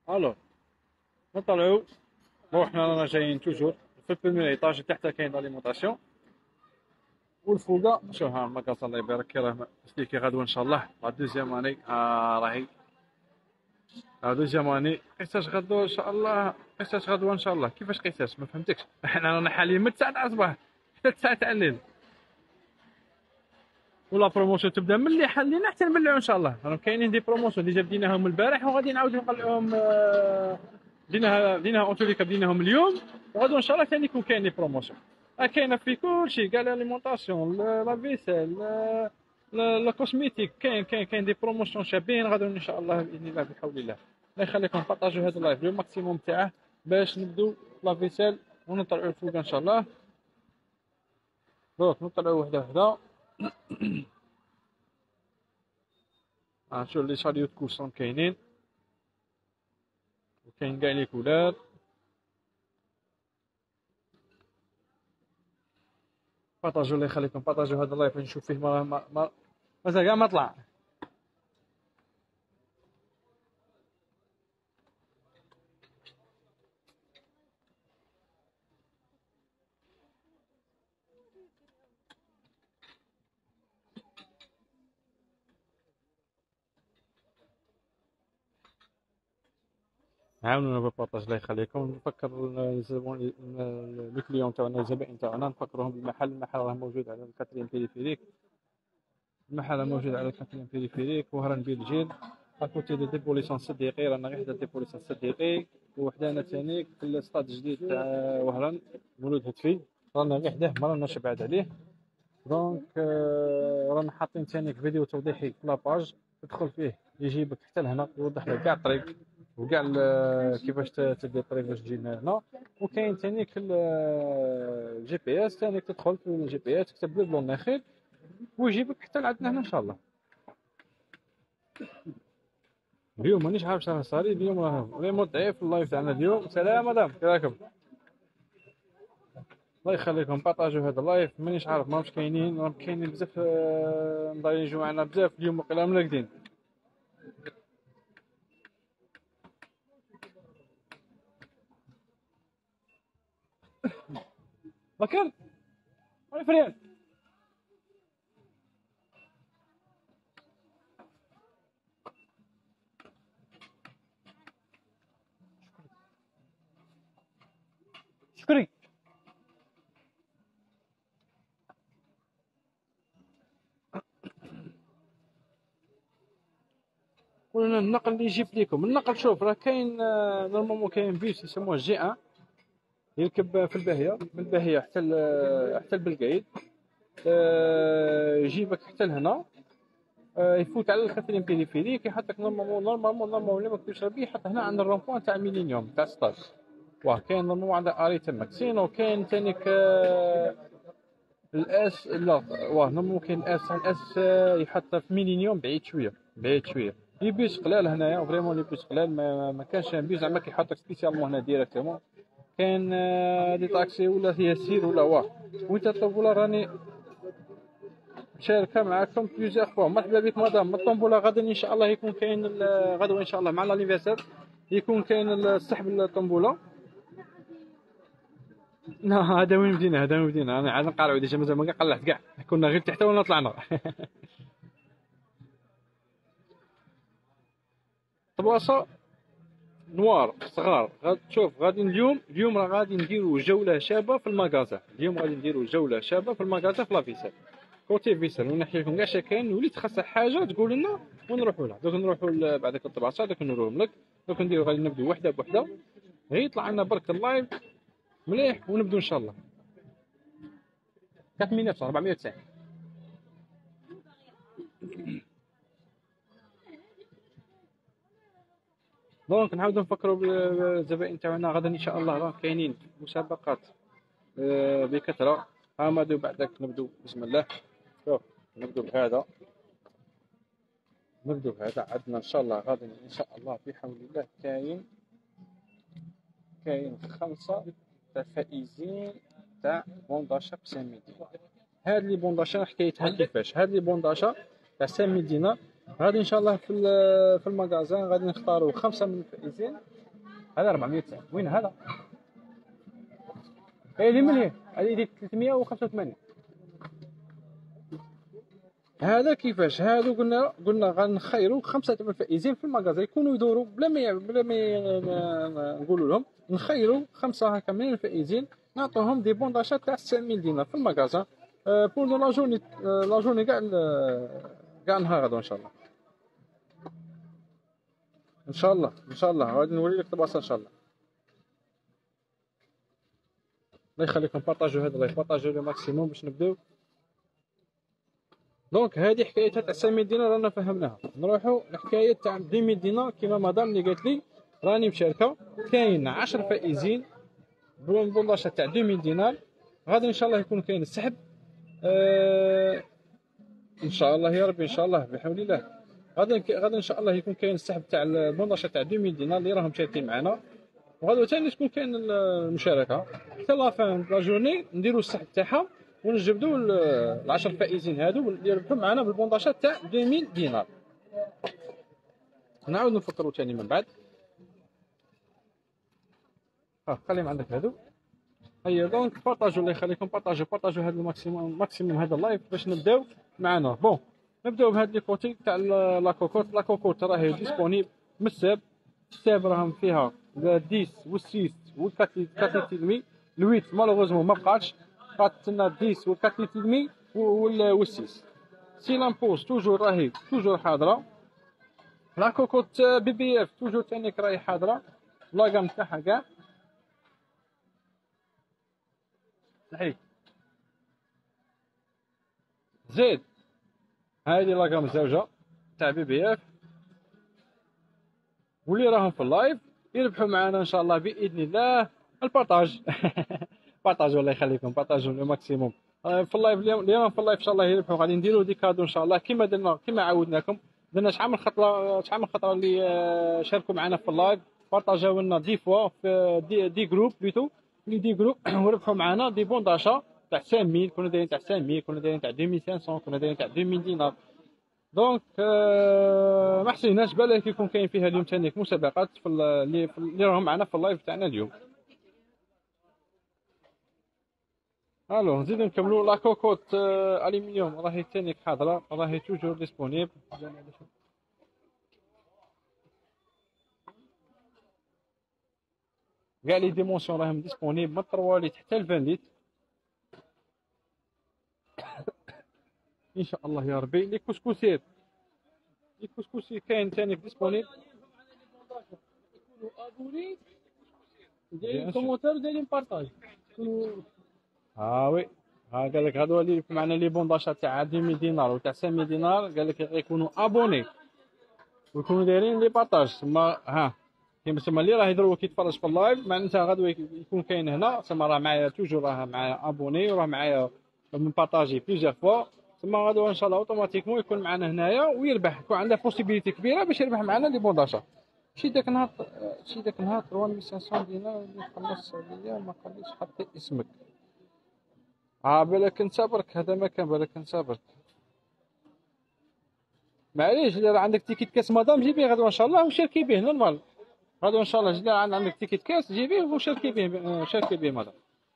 الو نطلعو. بون حنا رانا جايين توجور في البريمير ايطاج تحت كاين اليمونطاسيون، والفوقا شوف ها المكاس الله يبارك كي راه سليكي غدوه ان شاء الله لا دوزيام اني راهي لا دوزيام اني قيساش غدوه ان شاء الله. قيساش غدوه ان شاء الله كيفاش قيساش ما فهمتكش. احنا رانا حاليا من 9 تاع الصباح حتى 9 تاع الليل، ولا بروموسيون تبدا من اللي حلينا حتى نبلعو ان شاء الله. راهم كاينين دي بروموسيون ديجا بديناهم البارح وغادي نعاودو نقلعوهم. بديناها اونتوليكا بديناهم اليوم، وغادو ان شاء الله ثاني يكون كاين دي بروموسيون. كاينه في كلشي كاع لاليمونطاسيون لا فيسيل لا كوسميتيك. كاين دي بروموسيون شابين غادو ان شاء الله باذن الله بحول الله. الله يخليكم بارطاجيو هذا اللايف لو ماكسيموم تاعه باش نبدو لا فيسيل ونطلعوا الفوق ان شاء الله. دونك نطلعوا وحده وحده. شوف لي شاليو كوسون كاينين وكاين كاع لي كولار. بارطاجيو الله يخليكم بارطاجيو هذا اللايف نشوف فيه مازال كاع ما طلع. عاونونا بالبارطاج الله يخليكم. نفكر الزبون لو كليون تاعنا الزبائن تاعنا نفكرهم بالمحل. المحل راه موجود على الكاترين بيريفيريك. المحل موجود على الكاترين بيريفيريك وهران بلجيك اكوتي دو ديبوليسون صديقي. رانا غير حدا ديبوليسون صديقي وحدانا ثاني في السطاد جديد تاع وهران مولود هتفي. رانا غير حداه ما راناش بعاد عليه. دونك رانا حاطين ثاني فيديو توضيحي في لاباج تدخل فيه يجيبك حتى لهنا يوضح لك كاع الطريق وكاع كيفاش تدي الطريق باش تجي هنا. وكاين ثاني الجي بي اس ثاني تدخل في الجي بي اس تكتب بلون ناخيل ويجيبك حتى لعندنا هنا ان شاء الله. اليوم مانيش عارف شنو صاري اليوم راه فريمون ضعيف اللايف تاعنا اليوم. سلام مدام كي راكم؟ الله يخليكم بارطاجيو هذا اللايف. مانيش عارف ماهمش كاينين راهم كاينين بزاف مضايقين جوعنا بزاف اليوم وقيلا مراقدين. بكر وين فريان؟ شكري قلنا النقل اللي يجيب ليكم النقل. شوف راه كاين نورمالمون كاين بيس يسموه جي ان يركب في الباهيه من الباهيه حتى البلقايد. يجيبك حتى لهنا. يفوت على الكاترين بيريفيريك يحطك نورمالمون اللي ما كنتش ربي يحط هنا عند الرومبوان تاع ميلينيوم تاع ستاج. واه كاين نورمالمون عند اري تماك سينو كاين تانيك الاس. لا واه نورمالمون كاين الاس يحط في ميلينيوم بعيد شويه بعيد شويه. لي بيس قلال هنايا فريمون لي بيس قلال ما كانش بيس زعما كيحطك سبيسيالمون هنا ديريكتومون. كاين دي طاكسي ولا هي سير ولا واه. وانت الطوبوله راني مشاركه معكم بليزيغ فوا. مرحبا بك مدام الطومبوله. غدا ان شاء الله يكون كاين غدوه ان شاء الله مع لانيفرسير يكون كاين السحب الطومبوله. لا هذا وين بدينا هذا وين بدينا. انا عاد نقالعو ديجا مازال ما قلعت كاع كنا غير تحت ولا طلعنا. طبواصه نوار صغار تشوف غادي اليوم راه غادي نديروا جوله شابه في المغازه. اليوم غادي نديروا جوله شابه في المغازه في لافيسيل كوتي فيسل ونحكي لكم كاع شكاين. وليت خاصها حاجه تقول لنا ونروحوا لها. دوك نروحوا بعد ديك الطباصه دوك نوريهم لك. دوك نديروا غادي نبداو وحده بوحده غير يطلع لنا برك اللايف مليح ونبداو ان شاء الله. 3990. دونك نعاودو نفكروا بالزبائن تاعنا غدا ان شاء الله راه كاينين مسابقات بكثره. نبداو بعدك نبداو بسم الله. شوف نبداو بهذا عندنا ان شاء الله غدا ان شاء الله بحول الله كاين 5 تاع فائزين تاع بونداشا بسام مدينة. هاد لي بونداشا حكايتها كيفاش. هاد لي بونداشا تاع سام مدينة غادي ان شاء الله في المغازان غادي نختاروا 5 من الفائزين. هذا 409 وين هذا؟ اللي من هي هذه ديال 385. هذا كيفاش هادو قلنا غنخيروا 5 من الفائزين في المغازه يكونوا يدوروا بلا ما نقولوا لهم، نخيروا 5 هكا من الفائزين نعطوهم دي بون داشات تاع 9000 دينار في المغازه بور لا جورني كاع نهار غدا ان شاء الله. ان شاء الله غادي نوري لك البلاصه ان شاء الله. الله يخليكم بارطاجيو هذا اللايف، بارطاجيو لو ماكسيموم باش نبداو. دونك هذه حكايتها تاع 500 دينار رانا فهمناها. نروحوا لحكايه تاع 2000 دينار كيما مدام اللي قالت لي راني مشاركه. كاين 10 فائزين بالبونطاج تاع 2000 دينار. غادي ان شاء الله يكون كاين السحب ان شاء الله يا ربي، ان شاء الله بحول الله. غادي ان شاء الله يكون كاين السحب تاع البونطاج تاع 2000 دينار اللي راهم مشاركين معنا. وغادي ثاني تكون كاين المشاركه حتى لا فان لا جورني نديروا السحب تاعها ونجبدوا ال10 فائزين هادو اللي يربحوا معنا بالبونطاج تاع 2000 دينار. نعاود نفكروا ثاني من بعد. خليهم عندك هادو. هيا دونك بارطاجوا، الله يخليكم بارطاجوا هذا الماكسيموم هذا اللايف باش نبداو معنا. بون نبداو بهاد لي كوتي تاع لا كوكوت راهي ديسپونيبل من الساب راهم فيها 10 و6 و4 تلمي. ال8 مالوغوزمون ما بقاتش، بقات لنا 10 و4 تلمي و6. سي لامبوز توجور راهي توجور حاضره. لا كوكوت بي اف توجور تانيك راهي حاضره لاكام تاعها كاع صحيح. زيد هذه لاكام الزوجه تاع بي اف واللي راهم في اللايف يربحوا معنا ان شاء الله باذن الله. البارطاج بارطاجوا الله يخليكم، بارطاجوا لو ماكسيموم في اللايف. اليوم في اللايف ان شاء الله يربحوا. غادي نديروا دي كادو ان شاء الله كما درنا كما عودناكم. درنا شحال من خطره اللي شاركوا معنا في اللايف بارطاجاو لنا 10 فوا في دي جروب بليتو دي جروب وربحوا معنا دي بون داشا تاع 5000. كنا دايرين تاع 5000، كنا دايرين تاع 2500، كنا دايرين تاع 2000 دينار. دونك ما حسيناش بالك يكون كاين فيها اليوم ثاني مسابقات في اللي راهم معنا في اللايف تاعنا اليوم. الو نزيدو نكملوا. لا كوكوت الومنيوم راهي ثاني حاضره، راهي توجور ديسپونيبل. كاع لي ديمونسيون راهم ديسپونيبل من 3 لتر حتى ل 20 لتر ان شاء الله يا ربي. لي كسكسير كاين ثاني ديسپونيبل. يكونوا ابوني دايرين كومونتير ودايرين بارطاج. وي قال لك هادو اللي معنا لي بونداشا تاع 2000 دينار وتاع 500 دينار قال لك يكونوا ابوني ويكونوا دايرين لي بارطاج. تما تما اللي راه يدرو كيتفرج في اللايف معناتها غادو يكون كاين هنا. تما راه معايا توجور راه معايا ابوني وراه معايا من بارطاجي بليزيور فوا. تما غادو ان شاء الله اوتوماتيكمون يكون معنا هنايا ويربح. يكون عنده بوسيبيليتي كبيره باش يربح معنا لي بونداشا. شي داك النهار 3500 دينار اللي خلص عليا ما خليش حتى اسمك. بالك نصبرك، هذا ما كان بالك نصبرك. معليش الا راه عندك تيكيت كاس مدام جيبيه غدوه ان شاء الله وشاركي به نورمال. غدوه ان شاء الله الا عندك تيكيت كاس جيبيه وشاركي به، شاركي به مدام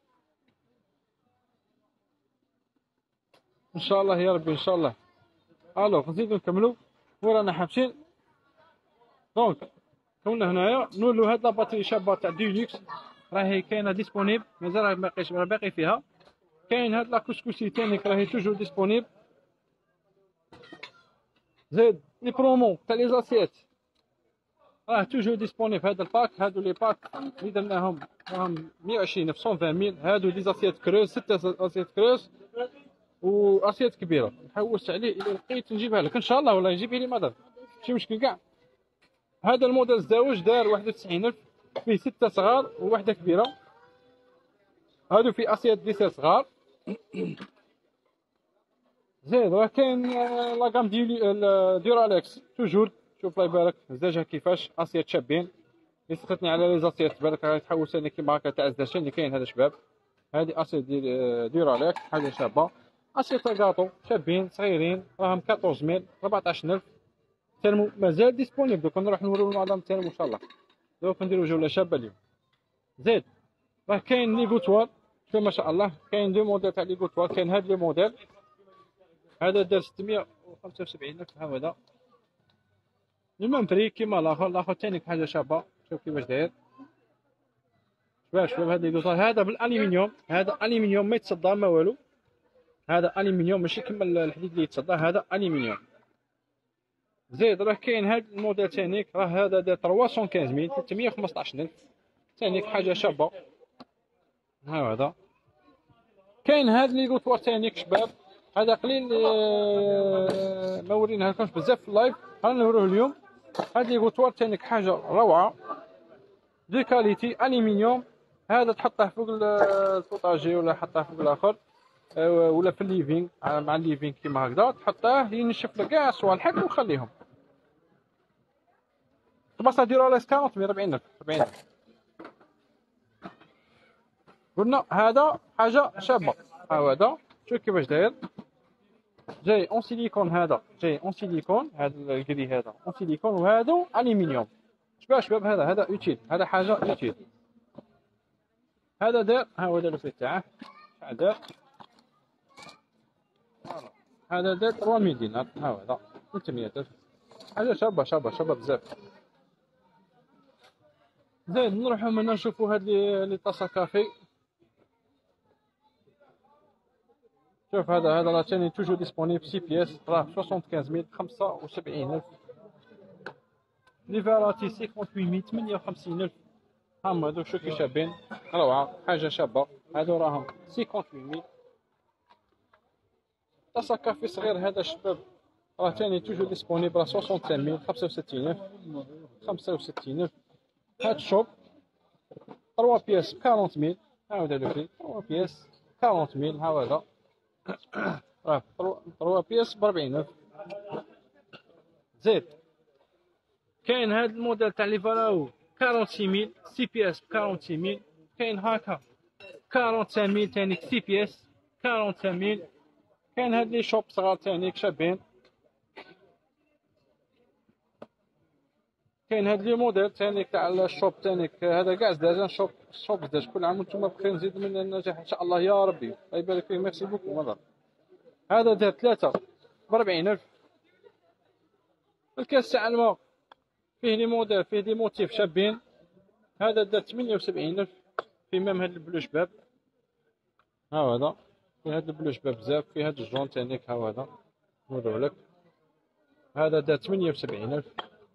ان شاء الله يا ربي ان شاء الله. الو نزيدو نكملوا ورانا حابسين. دونك كنا هنايا نولو هاد لاباتري شابه تاع ديليكس راهي كاينه ديسپونيبل مازال راه باقي فيها. كاين هاد لا كسكسي تاني راهي توجور ديسپونيبل. زيد لي برومو تاع لي زاسيات راه توجور ديسپونيبل. هذا الباك هادو لي باك اللي درناهم راهم 120 في 120000. هادو دي زاسيات كروز 6 اسيات كروز واسيات كبيره. نحوس عليه الا لقيت نجيبها لك ان شاء الله، ولا نجيبها لي مدام ماشي مشكل كاع. هذا الموديل الزوج دار 91000 فيه 6 صغار وواحده كبيره. هادو في اسيات 10 صغار. زيد راه كاين لاكام ديوراليكس توجور. شوف الله يبارك زاجها كيفاش اسيات شابين. اللي سقطني على لي زاسيات بالك راه تحوس انا كيما هكا تاع الزاشين اللي كاين هذا شباب. هذه اسيات ديوراليكس حاجه شابه. اسيات كاطو شابين صغيرين راهم 14000 14000 تيرمو مازال ديسبونيبل. دوك نروح نوريو المعظم تيرمو ان شاء الله. دوك نديرو جوله شابه اليوم. زيد راه كاين لي غوتوار، شوف ما شاء الله كاين دو موديل تاع لي غوتوار. كاين هاد لو موديل هذا دار 675 الف، ها هو هذا المهم بري كيما الاخر. الاخر ثاني حاجه شابه، شوف كيفاش داير. شوف هاد لي غوتوار، هذا بالالومنيوم، هذا الومنيوم ما يتصدى ما والو. هذا الومنيوم ماشي كيما الحديد اللي يتصدى، هذا الومنيوم. زيد راه كاين هاد الموديل ثاني، راه هذا دار 315000 315000 ثاني حاجه شابه. ها هو هذا. كاين هاد لي غوتوار ثاني شباب، هذا قليل ما وريناه لكمش بزاف في اللايف، غنوريه اليوم. هاد لي غوتوار ثاني حاجه روعه دي كاليتي الومنيوم. هذا تحطه فوق البوطاجي ولا حطه فوق الاخر ولا في الليفينغ مع الليفينغ كيما هكذا، تحطه ينشف لك كاع صوالحك وخليهم. بس نديرو على 40000 40000. قلنا هذا حاجه شابه. ها هو هذا، شوف كيفاش داير. جاي اون سيليكون، هذا جاي اون سيليكون، هذا الكري هذا اون سيليكون، وهذا الومنيوم. شباب هذا اوتيل، هذا حاجه اوتيل. هذا دار، ها هو دار الفيت تاعه شحال دار. هذا دار 3000 دينار، ها هو هذا 300000. حاجه شابه بزاف. زين نروحو منا نشوفو هاد لي طاسه كافي. شوف هذا راه ثاني توجور ديسپونيبل 6 بياس، راه 75000 75000. لي فاراتي 58000 58000. هما هادوك شوف كي شابين، روعه حاجه شابه. هادو راهم 58000. طاسه كافي صغير هذا شباب، راه ثاني توجور ديسپونيبل، راه 65000 65000 65000. هاد شوب 3 بياس ب 40000. ها هو داير البري 3 بياس 40000. ها هو هذا راه 3 بياس ب 40000. زيد كاين هاد الموديل تاع لي فاراو 46000 6 بياس ب 46000. كاين هاكا 45000 ثاني 6 بياس 45000. كاين هاد لي شوب صغار ثاني شابين. كاين هاد لي موديل ثاني تاع الشوب ثاني، هذا كاع زداج شوب زداج. كل عام وانتم بخير، نزيد من النجاح ان شاء الله يا ربي، الله يبارك فيك. ميرسي بوكو مدام. هذا دار 3 ب 40000. الكاس تاع الماء فيه لي موديل، فيه دي موتيف شابين. هذا دار 78000. فيه ميم هاد البلو شباب، ها هو هذا. فيه هاد البلو شباب بزاف. فيه هاد الجون ثاني، ها هو هذا نوريهولك. هذا دار 78000.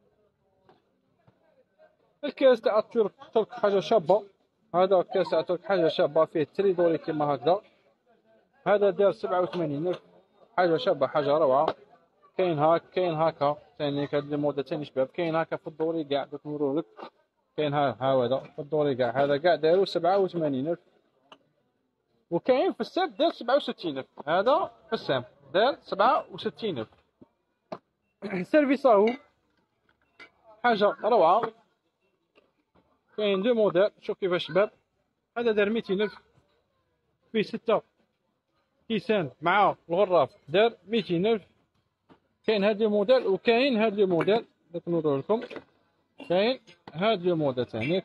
الكاس تاع الترك حاجه شابه. هذا الكاس تاع الترك حاجه شابه، فيه تريدوري كيما هكذا. هذا دار 87,000. حاجه شابه حاجه روعه. كاين هاكا ثاني هاد لي موديل ثاني شباب. كاين هاكا في الدوري كاع دوك نوريهولك. كاين ها هذا في الدوري كاع، هذا كاع دارو 87,000. وكاين في السام دار 67,000. هذا في السام دار 67,000. سيرفيساهو حاجه روعه. كاين دو موديل، شوف كيفاش شباب. هذا دار 200,000. فيه 6 كيسان مع الغراف دار 200,000. كاين هاد الموديل وكاين هاد الموديل دوك نوريه لكم. كاين هاد الموديل ثاني،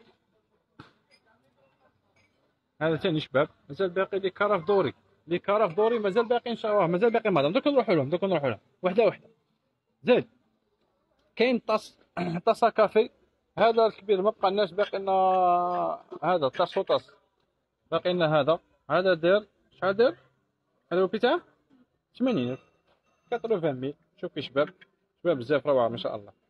هذا ثاني شباب. مازال باقي لي كراف دوري، لي كراف دوري مازال باقي ان شاء الله، مازال باقي مادام. دوك نروحوا لهم وحده. زيد كاين طاسه كافي. هذا الكبير ما بقالناش، باقي لنا هذا طاس باقي لنا هذا دار شحال دار. هذا بتاع 80,000 80,000. شوف كي شباب بزاف روعه ما شاء الله.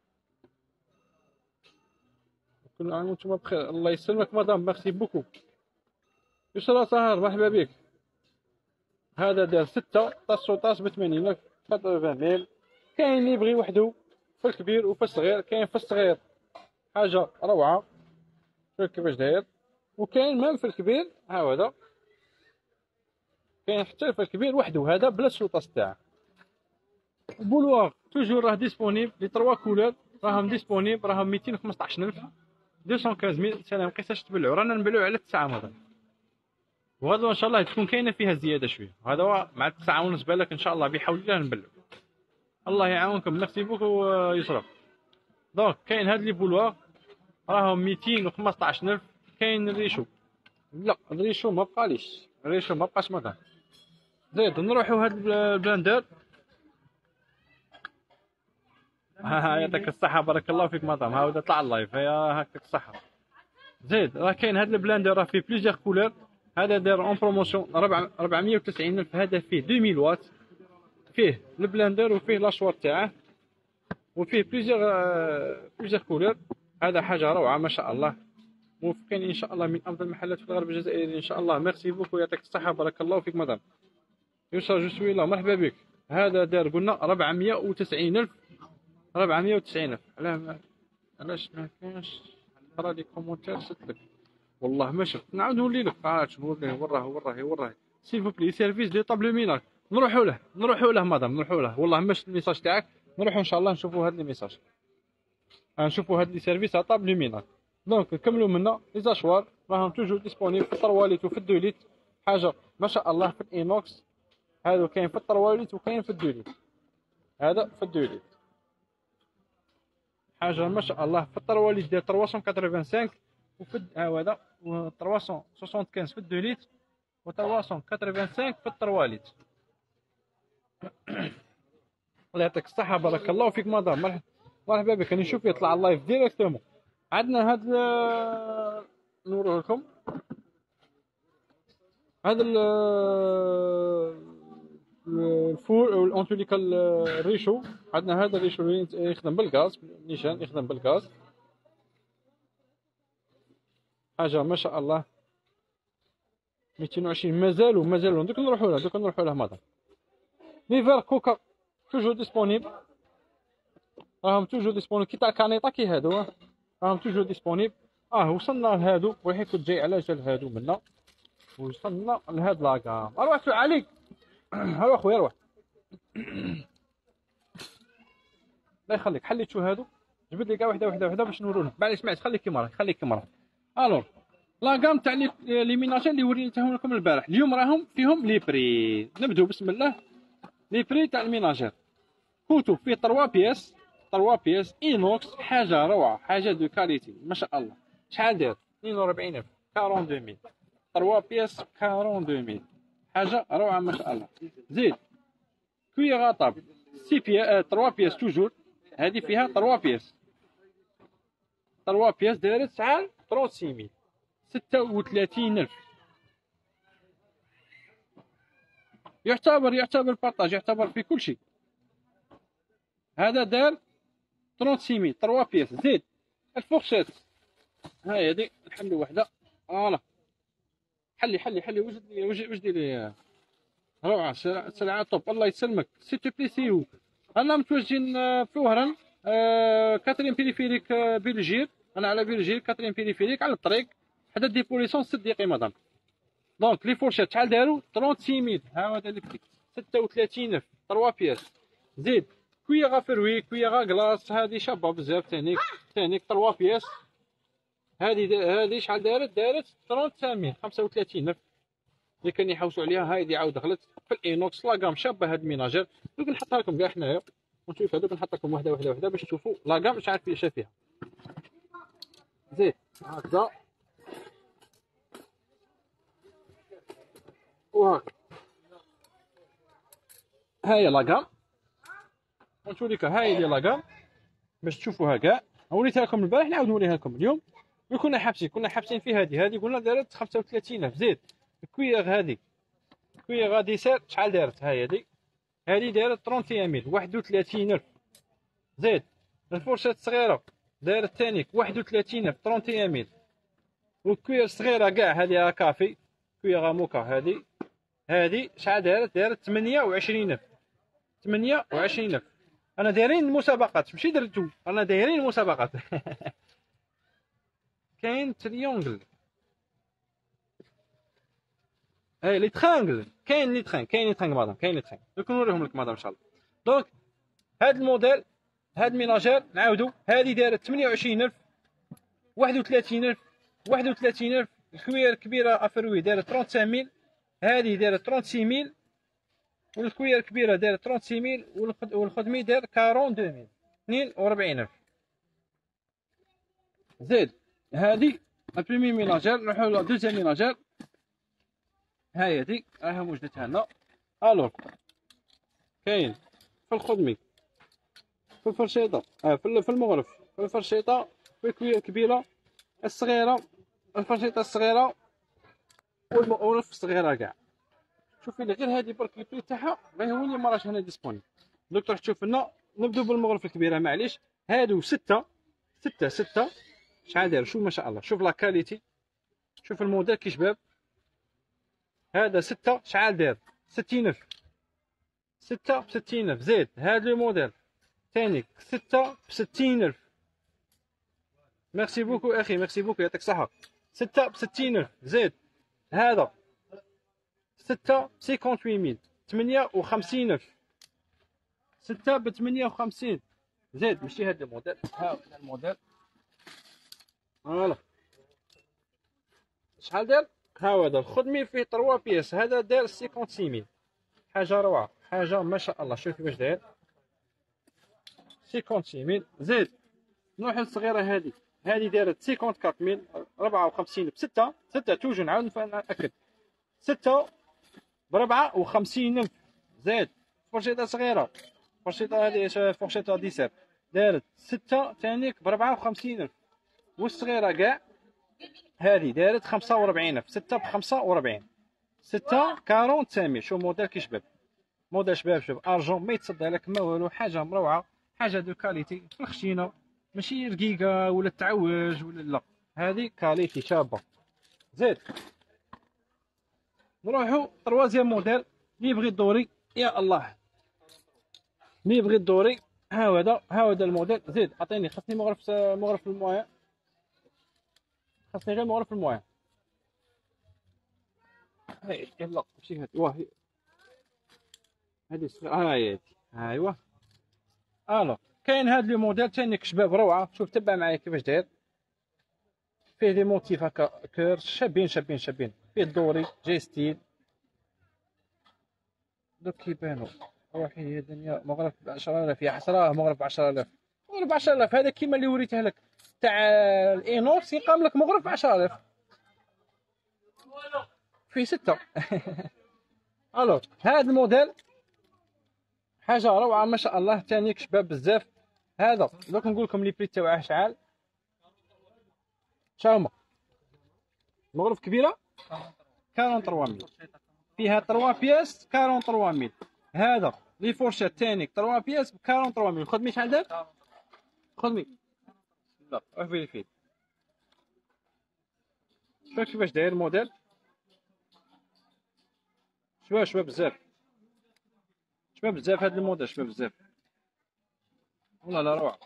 كل عام وانتم بخير، الله يسلمك مدام. ميرسي بوكو. يسرى سهر مرحبا بك. هذا دار 6 طاس ب 80,000 80,000. كاين اللي يبغي وحده في الكبير وفي الصغير. كاين في الصغير حاجه روعه، شوف كيفاش داير. وكاين مام في الكبير، ها هو هذا. كاين حتى في الكبير وحده، هذا بلا السلطاس تاعه. بولواغ توجور راه ديسپونيبل لي 3 كولور، راهم ديسپونيبل، راهم 215,000 215,000. سلام قيساش تبلعوا، رانا نبلعوا على 9 مره. وغدوه ان شاء الله تكون كاينه فيها زياده شويه. هذا مع 9 ونص بالك ان شاء الله بحول الله نبلعوا. الله يعاونكم. ميرسي بوكو يسرا. دونك كاين هاد لي بولوار راهم 215,000. كاين الريشو، لا الريشو ما بقاليش، الريشو ما بقاش مكان. زيد نروحو هاد البلاندر. ها يعطيك الصحة، بارك الله فيك مدام، هاودا طلع اللايف، يا هاكتك الصحة. زيد راه كاين هاد البلاندر راه فيه بليزيور كولور. هذا داير اون بروموسيون 490,000. هذا فيه 2000 واط، فيه البلاندر وفيه لاشوار تاعه وفيه بليزيور كولور. هذا حاجة روعة ما شاء الله. موفقين ان شاء الله، من افضل المحلات في الغرب الجزائري ان شاء الله. ميرسي بوكو، يعطيك الصحة، بارك الله فيك مدام يسرا. جو سوي لا، مرحبا بك. هذا دار قلنا 490,000. 490,000. علاش ما كانش تقرا لي كومونتير ستك؟ والله ما شفت، نعاود نولي لك. شنو وراه سيل بلي سيرفيس دي طابلو ميناج. نروحوا له مدام، نروحوا له. والله ما شفت الميساج تاعك. نروحوا ان شاء الله نشوفوا هاد لي ميساج، نشوفوا هاد لي سيرفيس تاع طابلو ميناج. دونك نكملوا منا. لي زاشوار راهم توجور ديسپونيبل في الطرواليت وفي الدوليت. حاجه ما شاء الله. في الانوكس هادو كاين في الطرواليت وكاين في الدوليت. هذا في الدوليت حاجه ما شاء الله. في الطرواليت ديال 385، وفي هذا 375 في الدوليت و 385 في الطرواليت. الله يعطيك الصحه، بارك الله فيك مدام. مرحبا بك. راني نشوف يطلع اللايف ديريكتومون. عندنا هاد نوريه لكم. هذا الفور او الانتوليكا الريشو. عندنا هذا الريشو يخدم بالغاز، نيشان يخدم بالغاز. حاجه ما شاء الله. 220 مازالوا دوك نروحوا له مدام. ليفر كوكا توجور ديسپونيبل، راهم توجور ديسپونيبل كي تاع كانيطا كي هادو، راهم توجور ديسپونيبل. وصلنا لهادو، وحين كنت جاي على جال هادو منا، وصلنا لهاد لاكام. اروح عليك. اروح خويا اروح. الله يخليك، حليت شو هادو. جبد لي كاع وحده باش نورولهم. بعد سمعت خليك كيما راك. الوغ لاكام تاع لي ميناجي اللي وريتهم لكم البارح، اليوم راهم فيهم لي بري. نبداو بسم الله. لي بري تاع الميناجير. كوتو فيه 3 بياس اينوكس. حاجه روعه، حاجه دو كاليتي ما شاء الله. شحال داير؟ 42,000. 42,000. 3 بياس 42,000. حاجه روعه ما شاء الله. زيد كويغ طاب 6 بياس 3 بياس توجور. هذه فيها 3 بياس. 3 بياس دايره شحال؟ 36,000. 36,000. يعتبر بارطاج، يعتبر في كل شيء. هذا دار 36,000. 3 بياس. زيد الفورشيت. هاي هذه نحلوا وحده. فوالا حلي وجدي لي روعه. سلعه طوب. الله يسلمك. سي تو بلي سيو. انا متوجهين في وهران. كاترين بيريفيريك بلجير. انا على بلجير كاترين بيريفيريك على الطريق حدا ديبوليسون صديقي مدام. دونك لي فورشيت شحال داروا؟ 36,000. ها هو هذا 36,000. 3 بياس. زيد كويغا فروي كويغا كلاص. هذه شابه بزاف. تانيك 3 بياس. هذه شحال دارت؟ 35,000. 35,000 اللي كان يحوسوا عليها. هايدي عاود دخلت في الاينوكس لاكام شابه. هاد الميناجير دوك نحطها لكم كاع حنايا ونشوف. هذوك نحط لكم وحده باش تشوفوا لاكام شحال فيها. زيد هكذا وهاك. هاهي لاكام ونشوف لك. هاهي لي لاكام باش تشوفوها كاع. وريتها لكم البارح، نعاود نوريها لكم اليوم. كنا حابسين في هذه قلنا دارت 35,000. زيد الكويغ هذه كويغ غادي سير شحال دارت؟ هذه دارت 31,000. 31,000. زيد الفرشات الصغيره دارت ثاني 31,000. 31,000. والكويغ الصغيره كاع هذه كافي كويغ موكا. هذه شحال دارت 28,000. 28,000. انا دايرين مسابقات ماشي درتو، انا دايرين مسابقات. كاين تريونغل. لي ترانغل. كاين لي ترانغ مدام. كاين لي ترانغ دوك نوريهم لك مدام ان شاء الله. دونك هاد الموديل هاد ميناجير نعاودو. هادي دارت 28,000. 31,000. 31,000. الكوير كبيره افروي دارت 35,000. هادي دارت 36,000. والكوير الكبيره داير 36000 والخدمي داير 42000 42000. زيد هادي البريمي ميناجير. نروحو لا دوزيام ميناجير. هاهي هادي راها موجودة عندنا. الوغ كاين في الخدمي، في الفرشيطة، في المغرف، في الفرشيطة، في الكوير الكبيرة، الصغيرة، الفرشيطة الصغيرة والمغرف الصغيرة كاع. شوفي لي غير هادي برك البري تاعها غير هو اللي مراش هنا ديسبونيبل. دوك تروح تشوف لنا. نبداو بالمغرف الكبيرة معليش. هادو ستة شحال داير؟ شوف ما شاء الله، شوف لا كاليتي، شوف الموديل كي شباب. هذا ستة شحال داير؟ 60000. ستة ب60000. زيد هذا لو موديل ثاني ستة ب60000. ميرسي بوكو اخي، ميرسي بوكو، يعطيك الصحة. ستة ب60000. زيد هذا ستة ب58000. 58000. ستة ب58. زيد ماشي هذا الموديل، ها الموديل فوالا. شحال داير؟ ها هو هذا الخدمي فيه 3 بياس. هذا داير 56000. حاجة روعة، حاجة ما شاء الله. شوف كيفاش داير 56000. زيد نروح للصغيرة هذه. هذه دارت 54000. 54 بستة. ستة توجو نعاود نأكد. ستة ب54 ألف. زيد فرشيطة صغيرة، فرشيطة هذه فرشيطة ديسير دارت ستة تانيك ب54 ألف. والصغيرة كاع هذه دارت 45 ألف. ستة ب45. ستة 45. شوف موديل كي شباب، موديل شباب. شوف ارجون ما يتصدى لك ما والو، حاجة مروعة، حاجة دو كاليتي في الخشينة، ماشي رقيقة ولا تعوج ولا لا، هذه كاليتي شابة. زيد نروحو طروازيام موديل اللي يبغي الدوري. يا الله اللي يبغي الدوري ها هذا الموديل. زيد عطيني، خاصني مغرف المويه، خاصني غير مغرف المويه. هاي يلا ماشي هادي، واه هادي صغيرة. هاي ايوا. الو كاين هاد لو موديل تانيك شباب روعة. شوف تبع معايا كيفاش داير. فيه دي موتيف هكا كير شابين شابين شابين. فيه الدوري جاي ستيل. دوك كيبانو روحي يا دنيا. مغرف ب10000 يا حسراه. مغرف ب10000. مغرف ب10000 هذا كيما اللي وريته لك تاع الانوكس يقام لك مغرف ب10000 فيه ستة. الو هذا الموديل حاجة روعة ما شاء الله. تانيك شباب بزاف. هذا دوك نقول لكم لي بري تاعه شحال. شاهما مغرف كبيرة 43000 فيها 3 بياس 43000. هذا لي فورشيت تانيك 3 بياس ب 43000. خدمي شحال دار؟ خدمي لا روح فيريفي. شوف كيفاش داير الموديل. شباب بزاف، شباب بزاف هذا الموديل. شباب بزاف والله لا روعة.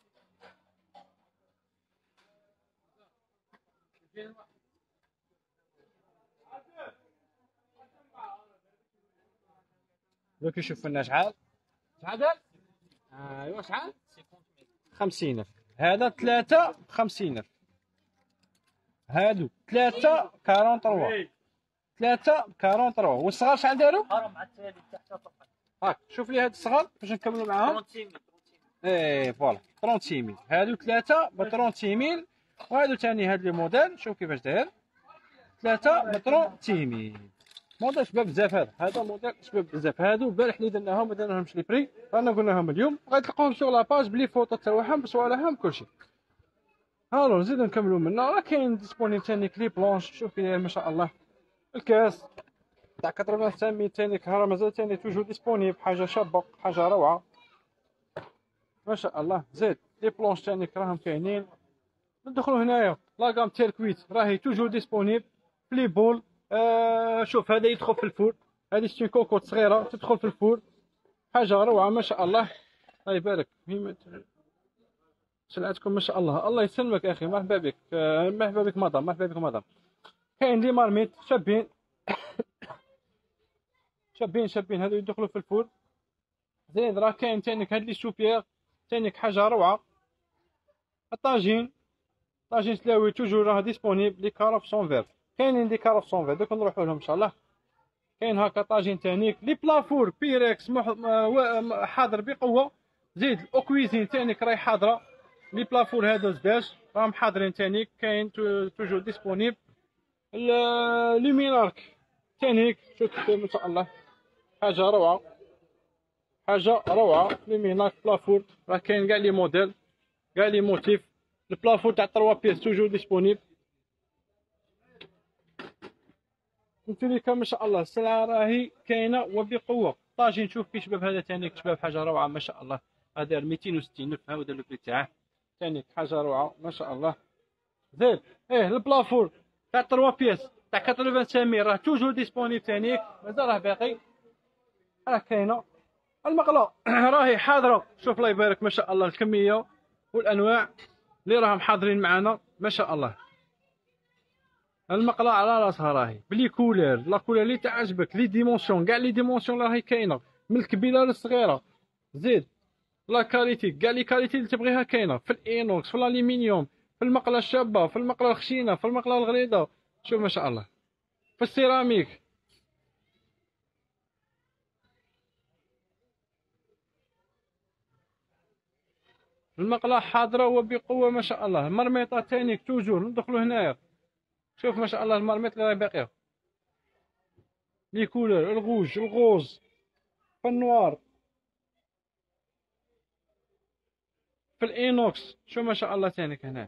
دوك يشوف لنا شحال دار. ايوا شحال؟ 50000. هذا 3 ب50000. هادو 3 43. 3 ب 43. والصغار شحال داروا؟ هاك شوف لي هاد الصغار باش نكملوا معاهم. 36000. ايه فوالا 36000. هادو 3 ب 36000. وهادو ثاني هاد لي موديل. شوف كيفاش داير 3 ب 36000. موديل شباب بزاف. هذا موديل شباب بزاف. هادو البارح اللي درناهم ما درناهمش لي بري، رانا قلناهم اليوم غتلقاوهم سوغ لاباج بلي فوطو تاعهم بصوالحهم كلشي. الو نزيدو نكملو منا. راه كاين ديسبونيبل ثاني كلي بلونش. شوف كي ما شاء الله الكاس تاع 85 ثاني كهرباء مازال ثاني توجو ديسبونيبل. حاجه شابه، حاجه روعه ما شاء الله. زيد لي بلونش ثاني راهم كاينين. ندخلو هنايا لاكام تيركويت راهي توجو ديسبونيبل. فلي بول شوف هذا يدخل في الفور. هذه ستي كوكوت صغيره تدخل في الفور. حاجه روعه ما شاء الله. الله يبارك سلعتكم ما شاء الله. الله يسلمك اخي. مرحبا بك مرحبا بك مدام، مرحبا بك مدام. كاين لي مارميت شابين شابين هذو يدخلوا في الفور. زيد راه كاين تانيك هاد لي سوبيير تانيك حاجه روعه. الطاجين تلاوي توجور راه ديسپونيبل. لي كاروف سون فير كاينين. لي كاروف سون فير دوك نروحوا لهم ان شاء الله. كاين هكا طاجين تانيك لي بلافور بيريكس حاضر بقوه. زيد الاوكويزين تانيك راهي حاضره. لي بلافور هادو زداش راهم حاضرين تانيك، كاين توجور ديسپونيبل. لومينارك تانيك شوف ما شاء الله حاجه روعه، حاجه روعه. لومينارك بلافور راه كاين كاع لي موديل كاع لي موتيف. البلافور تاع 3 بيس توجور ديسپونيبل. قلت لك ما شاء الله السلعه راهي كاينه وبقوه. طاجين شوف كي شباب هذا تانيك شباب حاجه روعه ما شاء الله. هذا 260 الف، ها هو دار البري تاعه تانيك حاجه روعه ما شاء الله. زيد البلافور تاع 3 بيس تاع 85 راه توجور ديسپونيبل تانيك، مازال راه باقي راه كاينه. المقله راهي حاضره. شوف الله يبارك ما شاء الله الكميه والانواع اللي راهم حاضرين معنا ما شاء الله. المقله على راسها راهي بلي كولير، لا كولير اللي تعجبك، لي ديمونسيون كاع لي ديمونسيون راهي كاينه من الكبيره للصغيره. زيد لا كاليتي كاع لي كاليتي اللي تبغيها كاينه في الانوكس، في الالومنيوم، في المقله الشابه، في المقله الخشينه، في المقله الغليظه. شوف ما شاء الله في السيراميك. المقله حاضره وبقوه ما شاء الله. المرميطه تانيك توجور ندخلوا هنايا. شوف ما شاء الله المرميط اللي راهي باقيه لي كولور الغوج الغوز في النوار في الانوكس. شوف ما شاء الله تانيك هنا.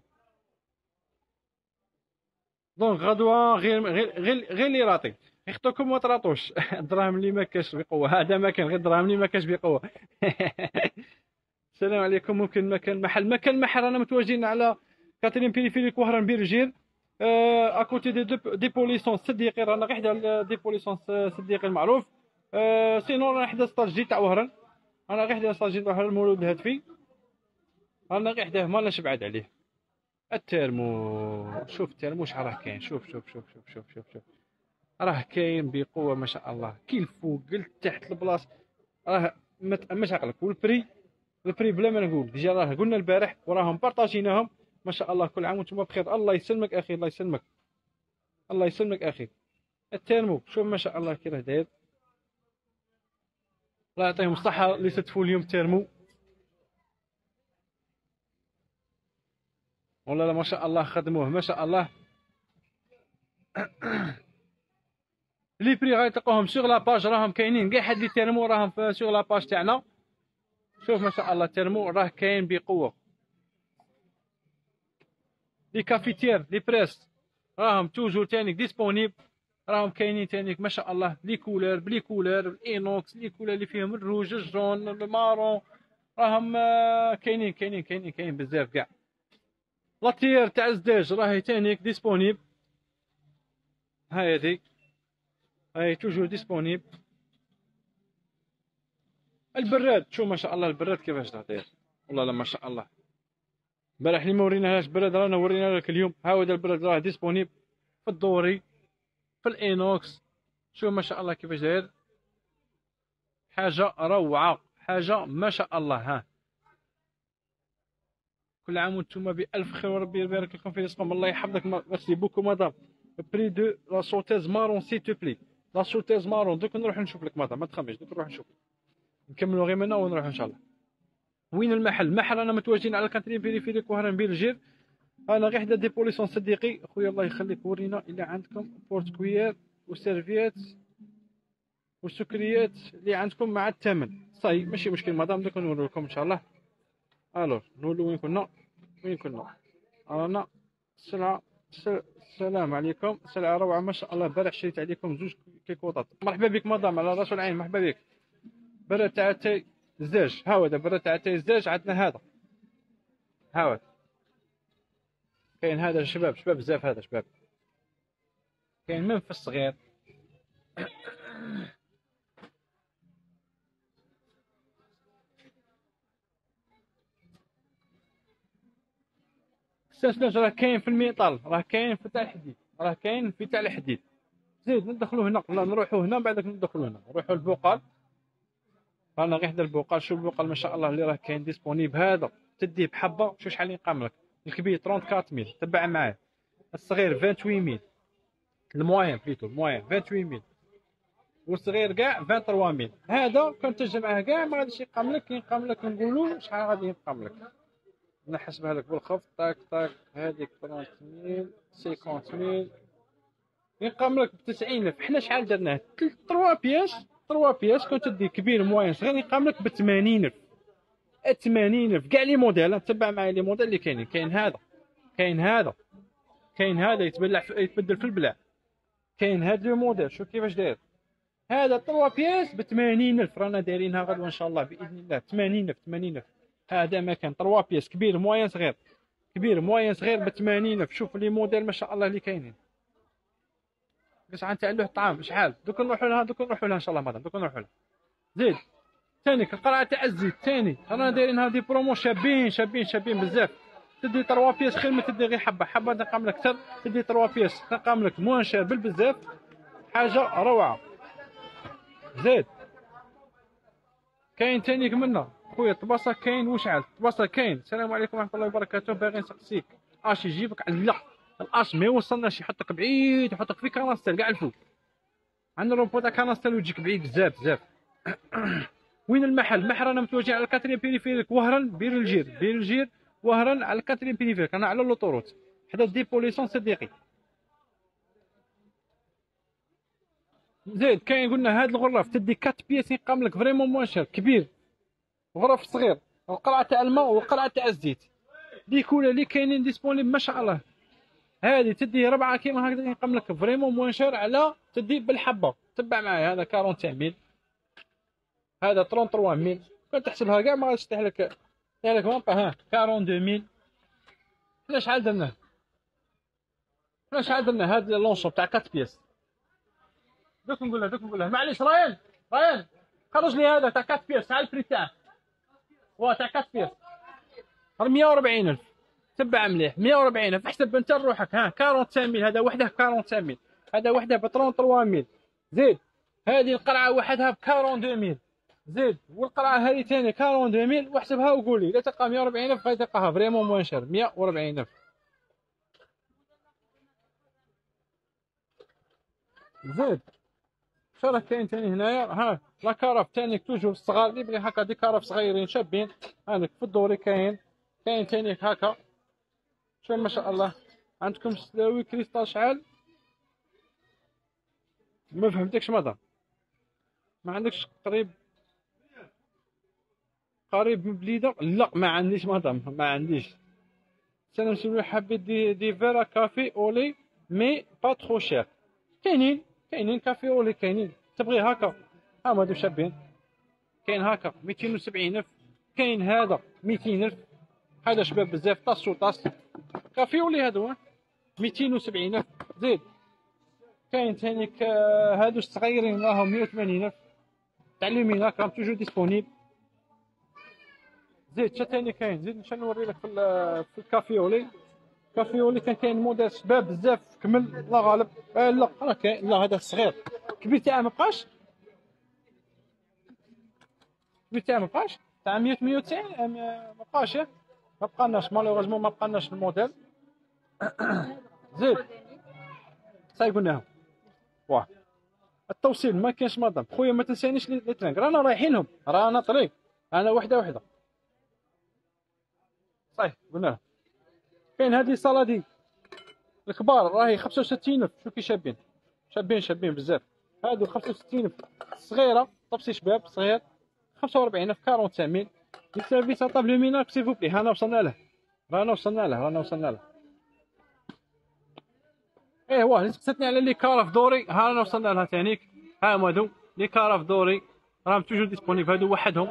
دونك غدوه غير اللي راطي يخطوكم ما تراطوش. الدراهم اللي ما كاش بقوه هذا ما كان، غير الدراهم اللي ما كاش بقوه. السلام عليكم. ممكن مكان محل رانا متواجدين على كاترين بيريفيريك وهران بيرجير اكوتي دي بوليسونس صديقي. رانا غير حدا دي بوليسونس صديقي المعروف. سينو رانا حدا ستاج جديد تاع وهران. انا غير حدا ستاج جديد وهران المولود الهاتفي. رانا غير حداه مالناش بعاد عليه. الترمو شوف الترمو شحال راه كاين. شوف شوف شوف شوف شوف شوف شوف راه كاين بقوه ما شاء الله. كي الفوق تحت البلاص راه ما تامش عقلك. والبري البري بلا ما نقول ديجا راه قلنا البارح وراهم بارطاجيناهم ما شاء الله. كل عام وانتم بخير. الله يسلمك اخي الله يسلمك الله يسلمك اخي. الترمو شوف ما شاء الله كي راه داير. الله يعطيهم الصحه اللي ستفوا اليوم ترمو. والله ما شاء الله خدموه ما شاء الله. لي بري غيلقاوهم سوغ لاباج راهم كاينين كاع حد لي تيرمو راهم سوغ لاباج تاعنا. شوف ما شاء الله تيرمو راه كاين بقوه. لي كافيتير لي بريس راهم توجور تانيك ديسپونيبل. راهم كاينين تانيك ما شاء الله. لي كولور بلي كولور الانوكس لي كولور اللي فيهم الروج الجون المارون راهم كاينين بزاف كاع. لاتير تاع الزداج راهي تانيك ديسپونيبل. هاي هاي توجور ديسپونيبل. البراد شوف ما شاء الله البراد كيفاش داير. والله ما شاء الله. البارح اللي ما وريناهاش براد رانا ورينا لك اليوم. ها هو البراد راه ديسپونيبل في الدوري في الانوكس. شوف ما شاء الله كيفاش داير. حاجه روعه حاجه ما شاء الله. ها كل عام وانتم بألف خير وربي يبارك لكم في رزقكم. الله يحفظك. ميرسي بوكو مدام. بري دو لا شوتيز مارون سي تو بلي. لا شوتيز مارون دوك نروح نشوف لك مدام ما تخمش. دوك نروح نشوف نكملوا غير منا ونروح ان شاء الله. وين المحل انا متواجدين على كاترين بيريفيريك وهران بيلجير. انا غير حدا دي بوليسون صديقي خويا الله يخليك. ورينا الا عندكم بورت كويير وسيرفيات والسكريات اللي عندكم مع الثمن صاي ماشي مشكل مدام. دوك نوري لكم ان شاء الله. الو نقولوا وين كنا رانا السلعه. السلام عليكم. السلعه روعه ما شاء الله. البارح شريت عليكم زوج كيكوطات. مرحبا بك مدام على راس العين. مرحبا بك. براد تاع تاي الزاج. ها هو براد تاع تاي الزاج. عندنا هذا ها هو كاين. هذا شباب بزاف. هذا شباب كاين من في الصغير. الساسلاج راه كاين في الميطال. راه كاين في تاع الحديد. راه كاين في تاع الحديد. زيد ندخلوا هنا. لا نروحوا هنا بعدك ندخلوا هنا. نروحوا البقال. رانا غير حدا البقال. شوف البقال ما شاء الله اللي راه كاين ديسپونيبل. هذا تديه بحبه. شوف شحال ينقام لك. الكبير 34000 تبع معاه. الصغير 28000. الموين بليتو الموين 28000. والصغير كاع 23000. هذا كنتج معاه كاع ما غاديش يقام لك، ينقام لك نقولوا شحال غادي يقام لك. نحسبها لك بالخف. طاك طاك، هذيك 30000 50000 ينقام لك ب 90000. حنا شحال درناه؟ 3 بياس. 3 بياس كنت تدي كبير موين صغير ينقام لك ب 80000. 80000 كاع لي موديل. تبع معايا لي موديل اللي كاينين. كاين هذا، كاين هذا، كاين هذا يتبدل في البلاع. كاين هذا لو موديل شوف كيفاش داير. هذا 3 بياس ب 80000 رانا دايرينها غدوه ان شاء الله باذن الله. 80000 80000. هذا ما كان 3 بياس كبير موين صغير. كبير موين صغير ب 80000. شوف لي موديل ما شاء الله اللي كاينين. كاع تاع له الطعام شحال. دوك نروحوا لها، دوك نروحوا لها ان شاء الله مدام. دوك نروحوا لها. زيد ثاني القرعه تاع الزيت ثاني رانا دايرينها دي برومو شابين شابين شابين بزاف. تدي 3 بياس خير ما تدي غير حبه. حبه تنقام لك اكثر. تدي 3 بياس تنقام لك موان شير بالبزاف. حاجه روعه. زيد كاين ثاني كملنا خويا الطباسه. كاين وشعل الطباسه كاين. السلام عليكم ورحمه الله وبركاته. باغي نسقسيك اش يجيبك على لا الاش ما يوصلناش، يحطك بعيد، يحطك في كناستر كاع الفوق. عندنا روبو تاع كناستر ويجيك بعيد بزاف بزاف. وين المحل؟ المحل رانا متواجدين على الكاترين بيريفيريك وهران بير الجير. بير الجير وهران على الكاترين بيريفيريك. انا على لوطوروت حدا ديبو ليسون صديقي. زيد كاين قلنا هاد الغرف تدي 4 بياس ينقام لك فريمون موان شير. كبير غرف صغير. القرعه تاع الماء والقرعه تاع الزيت دي كولا اللي كاينين ديسپونيبل ما شاء الله. هذه تدي 4 كيما هكذا ينقام لك فريمون موان شير على تدي بالحبه. تبع معايا هذا 45000. هذا 33000. كنت تحسبها كاع ما غاديش تحلك مام با. ها 42000. حنا شحال درناه؟ حنا شحال درنا هاد لونشون تاع 4 بياس. دوك نقول له معليش رايان خرج لي هذا تاع 4 بياس. شحال البري تاعه؟ هو تاع 4 بياس 140000. تبع مليح 140000. احسب انت لروحك. ها 45000. هذا وحده ب 45000. هذا وحده ب 33000. زيد هذه القرعه وحدها ب 42000. زيد والقرعه هذه ثاني 42000. واحسبها وقول لي اذا تلقى 140000 غادي تلقاها فريمون موان شير 140000. زيد شرا كاين ثاني هنايا. ها لا كارف ثاني توجور الصغار اللي بغي هكا دي كارف صغيرين شابين. هانيك في الدوري كاين ثاني هكا. شوف ما شاء الله. عندكم سلاوي كريستال شحال؟ ما فهمتكش مدام. ما عندكش قريب من بليده؟ لا ما عنديش مدام ما عنديش. سلام سلوي حبيت دي فيرا كافي اولي مي با ترو شير. كاينين كافي اولي كاينين. تبغي هكا ها هادو شابين. كاين هكا 270000. كاين هذا 200000. هذا شباب بزاف. طاس وطاس كافي اولي هادو 270000. زيد كاين ثاني هادو الصغيرين راهم 180000 تاع لوميناك راهم توجور ديسپونيبل. زيد ثاني كاين. زيد نمشي نوري لك في الكافيولي. كافيولي كاين موديل شباب بزاف كمل الله غالب. لا راه كاين. لا هذا صغير. كبير تاعه ما بقاش. كبير تاعه ما بقاش تاع 190 ما بقاش. ما بقاناش مالوغوزمون ما بقاناش الموديل. زيد صاي قلناهم. واه التوصيل ما كاينش مدام. خويا ما تنسانيش لي ترانك رانا رايحين لهم. رانا طريق انا وحده. صحيح قلناها. كاين هذه صالادي الكبار راهي 65000. شوف كي شابين بزاف. هادو 65000 صغيره طبسي شباب صغير 45000 45000. السيرفيس طاب لو ميناك سي فوبلي. رانا وصلنا له. ايه واه اللي سقسيتني على لي كارف دوري. ها رانا وصلنا لها ثانيك. ها هادو لي كارف دوري راهم توجور ديسپونيبل. هادو وحدهم.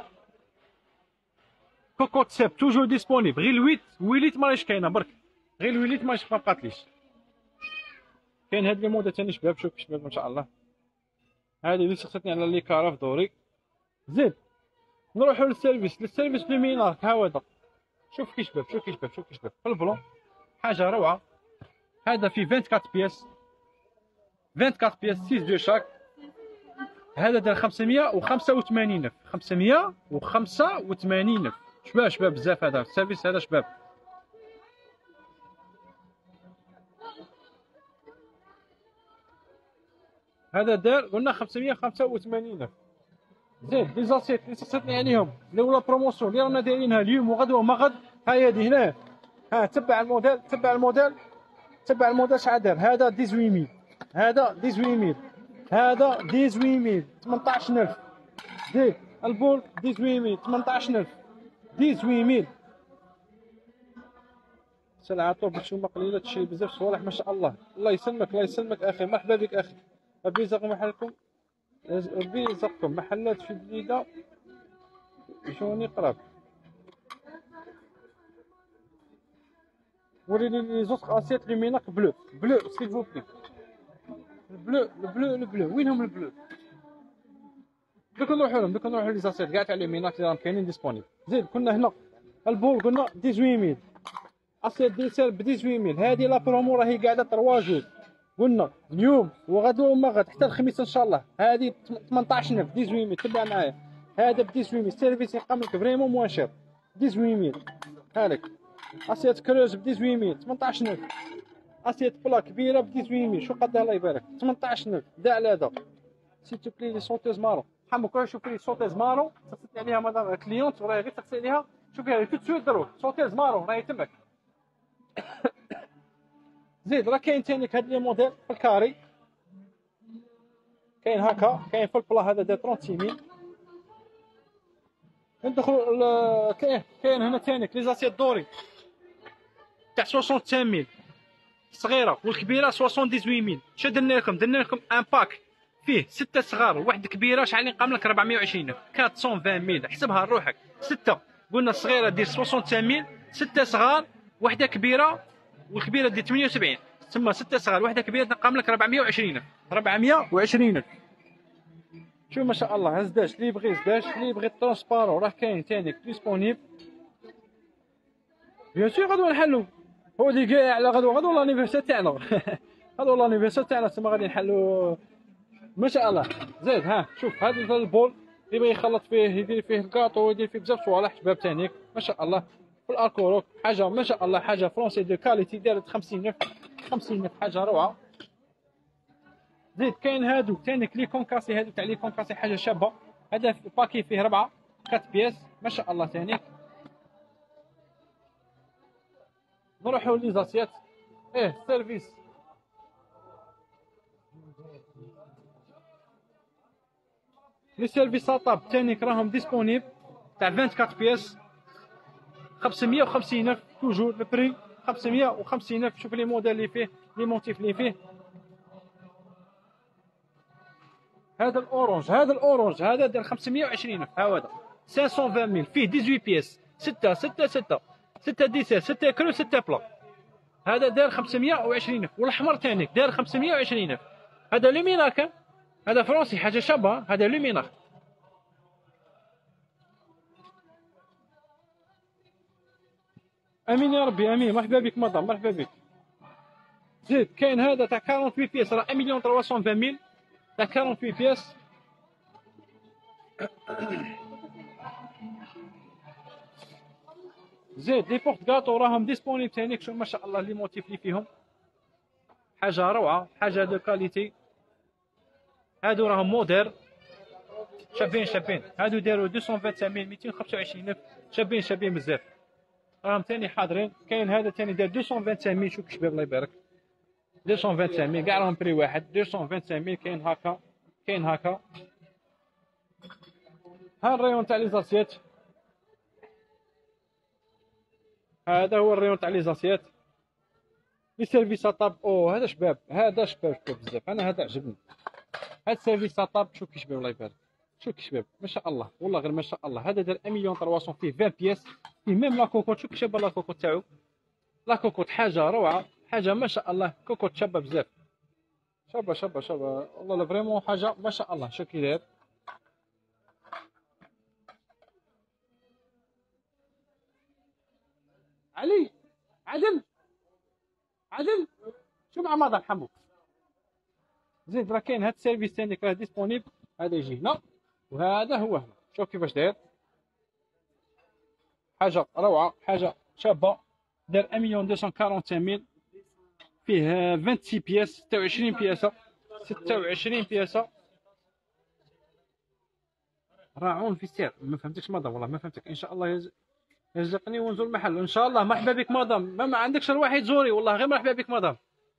كوكوت سيب توجور ديسپونيبل. غير الويليت ماهيش كاينه برك. غير الويليت ما بقاتليش. كاين هاد لي مودا ثاني شباب. شوف شباب ما شاء الله. هذه اللي سقسيتني على لي كارف دوري. زيد نروحوا للسيرفيس لومينارك. ها هو هذا. شوف كي شباب في البلون حاجه روعه. هذا فيه 24 بياس 6 دو شاك. هذا دار 585,000 585,000 شباب بزاف. هذا السيرفيس هذا شباب. هذا دار قلنا 585 زيد لي زاسيت اللي سقسيتني عليهم اللي ولا بروموسيون اللي رانا دايرينها اليوم وغدوه ما غد. ها هي هذه هنا. ها تبع الموديل تبع الموديل تبع الموديل. شحال دار هذا 18000 هذا 18000 هذا 18000 18000 زيد البول 18000 18000 18000 سلعة طوب بشومة قليلة تشري بزاف صوالح ما شاء الله. الله يسلمك الله يسلمك اخي مرحبا بك اخي. ربي يرزق محلكم ربي يرزقكم محلات في جديدة يجوني قراب. وريني لي زوط اسيت لوميناك بلو بلو سيل فو بلي. البلو البلو البلو وينهم البلو؟ دوك نروحو لهم دوك نروحو لي زاسيت كاع تاع لوميناك اللي راهم كاينين ديسپونيبل. زيد كنا هنا البول قلنا 18000 اسيت ديسير ب 18000. هادي لا برومو راهي قاعده 3 جوج قلنا اليوم وغدوه وما غد حتى الخميس ان شاء الله. هادي 18000 18000 تبع معايا. هذا ب 18000 السيرفيس يقام لك فريمون موان شير 18000. هالك اسيت كروز ب 18000 18000. اسيت بلا كبيره ب 18000 شو قدها الله يبارك 18000 دا على هذا. سي تو بلي لي سونتيز مارون حمك شوف لي سونتيز مارون سقسيت عليها مدام كليونت وراهي غير تسقسي عليها شوفي تو سويت دروك سونتيز مارون راهي تمك. زيد راه كاين ثاني هاد لي موديل في الكاري كاين هكا كاين في البلا هذا داير 36000. ندخلوا كاين هنا ثاني لي زاسيت دوري تاع 65000 صغيره والكبيره 78000. شنو درنا لكم؟ درنا لكم ان باك فيه 6 صغار وواحد كبيره. شحال نقام لك 420000 420000 حسبها لروحك. 6 قلنا الصغيره دير 65000 6 صغار وحده كبيره والكبيره دير 78 ثم 6 صغار وحده كبيره نقام لك 420000 420000. شوف ما شاء الله هزداش اللي يبغي زداش اللي يبغي ترونسبارون راه كاين ثاني ديسپونيبل. بيان سور غدوه نحلو هو اللي كاع على غدوه لانيفرسير تاعنا غدوه لانيفرسير تاعنا تما غادي نحلو ما شاء الله. زيد ها شوف هذا البول اللي يبغي يخلط فيه يدير فيه الكاطو يدير فيه بزاف صوالح شباب تانيك ما شاء الله. في الاركوروك حاجه ما شاء الله حاجه فرونسي دو كاليتي دارت 50000 حاجه روعه. زيد كاين هادو تانيك لي كونكاسي هادو تاع لي كونكاسي حاجه شابه. هذا باكي فيه 4 بياس ما شاء الله تانيك. نروحو لي زاسيات سيرفيس لي سيرفيس طاب تانيك راهم ديسپونيبل تاع 24 بياس 550000 توجور البري 550000. شوف لي موديل اللي فيه لي موتيف اللي فيه. هذا الاورانج هذا دار 520000. ها هذا 520000 فيه 18 بياس 6 6 6 6 ديسير 6 كرو 6 بلا. هذا دار 520000 والاحمر تانيك دار 520000. هذا لوميناك هذا فرنسي حاجه شابه. هذا لوميناك امين يا ربي امين. مرحبا بك مدام مرحبا بك. زيد كاين هذا تاع 48 بياس راه 1,320,000 تاع 48 بياس. زيد لي بورت كاطو راهم ديسپونيبل تانيك. شوف ما شاء الله لي موتيف اللي فيهم حاجه روعه حاجه دو كاليتي. هادو راهم مودير شابين هادو داروا 225,000 225,000 شابين بزاف راهم تاني حاضرين. كاين هذا تاني دار 225,000 شوف شباب الله يبارك 225,000 كاع راهم بري واحد 225,000. كاين هكا ها الريون تاع لي زاسيات. هذا هو الريون تاع لي زاسيات لي سيرفيس طاب. هذا شباب بزاف. انا هذا عجبني هذا السيرفيس طاب. شوف كي شباب الله يبارك شوف كي شباب ما شاء الله والله غير ما شاء الله. هذا دار 1,300,000 فيه 20 بياس فيه ميم لا كوكوت. شوف كي شابه لا كوكوت تاعو لا كوكوت حاجه روعه حاجه ما شاء الله. كوكوت شابه بزاف شابه والله لا فريمون حاجه ما شاء الله. شوف كي داير علي عدل شو مع ماذا نحمو. زيد راه كاين هاد السيرفيس ثاني راه ديسپونيبل. هذا يجي هنا وهذا هو هنا. شوف كيفاش داير حاجه روعه حاجه شابه. دار 1,245,000 فيه 26 بياس 26 بياسه 26 بياسه. راعون في السير. ما فهمتكش مدام، والله ما فهمتك. ان شاء الله يرزقني ونزور المحل ان شاء الله. مرحبا بك مدام، ما عندكش الواحد زوري والله، غير مرحبا بك مدام.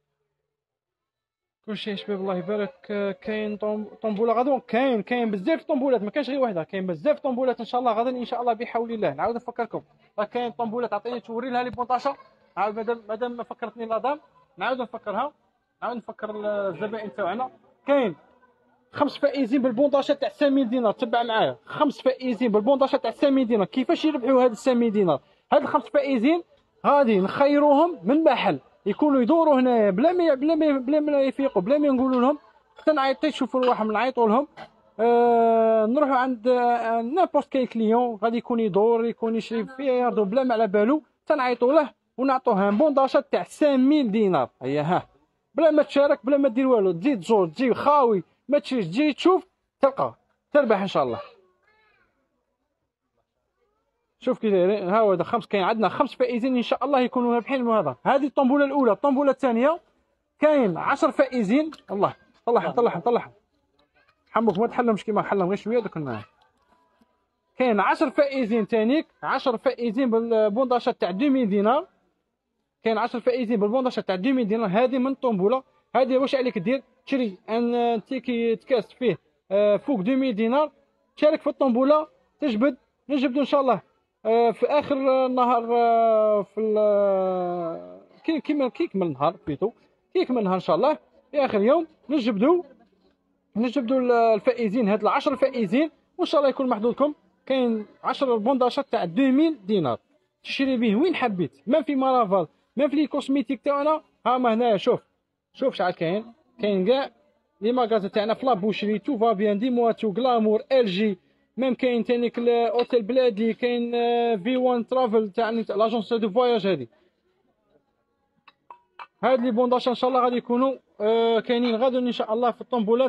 كلشي يا شباب الله يبارك. كاين طنبوله غدوه، كاين بزاف طنبولات، ما كاينش غير وحده، كاين بزاف طنبولات ان شاء الله غدا ان شاء الله بحول الله. نعاود نفكركم، راه كاين طنبولات عطيني توري لها لي بونطاشا. عاود مادام ما فكرتني لا دام، نعاود نفكرها، نعاود نفكر الزبائن تاعنا. كاين 5 فائزين بالبونطاشا تاع 5000 دينار. تبع معايا، 5 فائزين بالبونطاشا تاع 5000 دينار. كيفاش يربحوا هاد 5000 دينار؟ هاد الخمس فائزين غادي نخيروهم من محل يكونوا يدوروا هنايا بلا ما يفيقوا، بلا ما نقولوا لهم، حتى نعيط يشوفوا رواحهم نعيطوا لهم. نروحوا عند نابورت كاي كليون غادي يكون يدور، يكون يشري فيها يرضوا بلا ما على بالو، تنعيطوا له ونعطوه ان بون داشا تاع 5000 دينار. هيا ها، بلا ما تشارك بلا ما دير والو، تزيد تزور تجي خاوي ما تشريش، تجي تشوف تلقى تربح ان شاء الله. شوف كي دايرين. ها هو هذا خمس، كاين عندنا 5 فائزين ان شاء الله يكونوا رابحين من هذا. هذه الطنبوله الاولى. الطنبوله الثانيه كاين 10 فائزين. الله طلعهم حموك ما تحلمش كيما حلم غير شويه دوك الماء. كاين 10 فائزين ثانيك، 10 فائزين بالبونداشا تاع 2000 دينار. كاين 10 فائزين بالبونداشا تاع 2000 دينار. هذه من الطنبوله. هذه واش عليك دير؟ تشري ان تيكي تكاس فيه فوق 2000 دينار، تشارك في الطنبوله، تجبد نجبدوا ان شاء الله في اخر النهار. في كي يكمل النهار بيتو، كي يكمل النهار ان شاء الله في اخر يوم نجبدوا الفائزين. هاد ال10 فائزين وان شاء الله يكون محظوظكم. كاين 10 بونداشات تاع 2000 دينار تشري به وين حبيت، ما في مرافال، ما في لي كوسميتيك تاعنا. ها ما هنايا شوف شحال كاين كاع لي ماغازا تاعنا في لابوشري. تو فا بيان، دي مواتو، غلامور، ال جي، ميم كاين تانيك الاوتيل بلادي، كاين في 1 ترافل تاع لاجونس دو فواياج. هاد لي بونداشا ان شاء الله غادي يكونوا كاينين غدا ان شاء الله في الطنبولات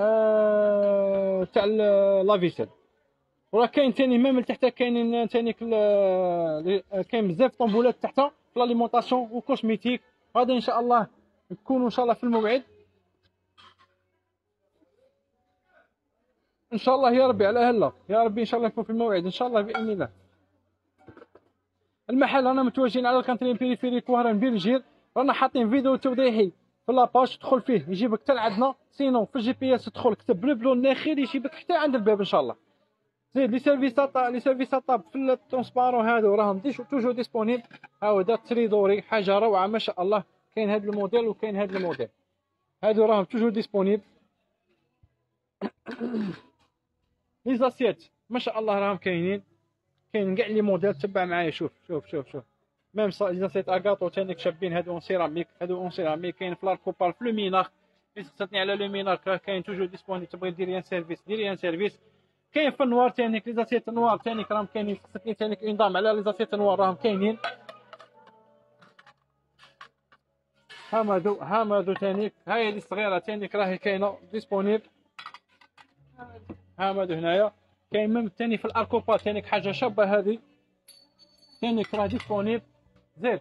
تاع لافيسيل. وراه كاين تاني ميم لتحت كاينين تانيك كاين بزاف طنبولات تحت في لاليمونطاسيون وكوسميتيك. غادي ان شاء الله نكونوا ان شاء الله في الموعد ان شاء الله يا ربي. على هلا يا ربي ان شاء الله نكون في الموعد ان شاء الله باذن الله. المحل رانا متواجدين على الكانترين بيريفيريك وهران بلجير. رانا حاطين فيديو توضيحي في لاباج، تدخل فيه يجيبك حتى لعندنا. سينو في الجي بي اس تدخل كتب بلو الناخير يجيبك حتى عند الباب ان شاء الله. زيد لي سيرفيسات طاب في الترونسبارون هادو راهم توجو ديسپونيبل. ها هو دا تريدوري حاجه روعه ما شاء الله. كاين هاد الموديل وكاين هاد الموديل، هادو راهم توجو ديسپونيبل. لي زاسيات ما شاء الله راهم كاينين كاع لي موديل. تبع معايا شوف ميم لي زاسيت اغاطو تانيك شابين. هادو اون سيراميك، كاين في لاركوبار في لومينار. اذا سالتني على لومينار كاين توجو ديسپونيبل. تبغي ديري ان سيرفيس كاين في النوار تانيك. لي زاسيت نوار تانيك راهم كاينين. خصني تانيك انضام على لي زاسيت نوار راهم كاينين. هامادو تانيك. هاي لي صغيره تانيك راهي كاينه ديسپونيبل. هامادو هنايا كاين ميم تاني في الاركوبا تانيك حاجه شابه. هذه تانيك راه ديسپونيبل. زيد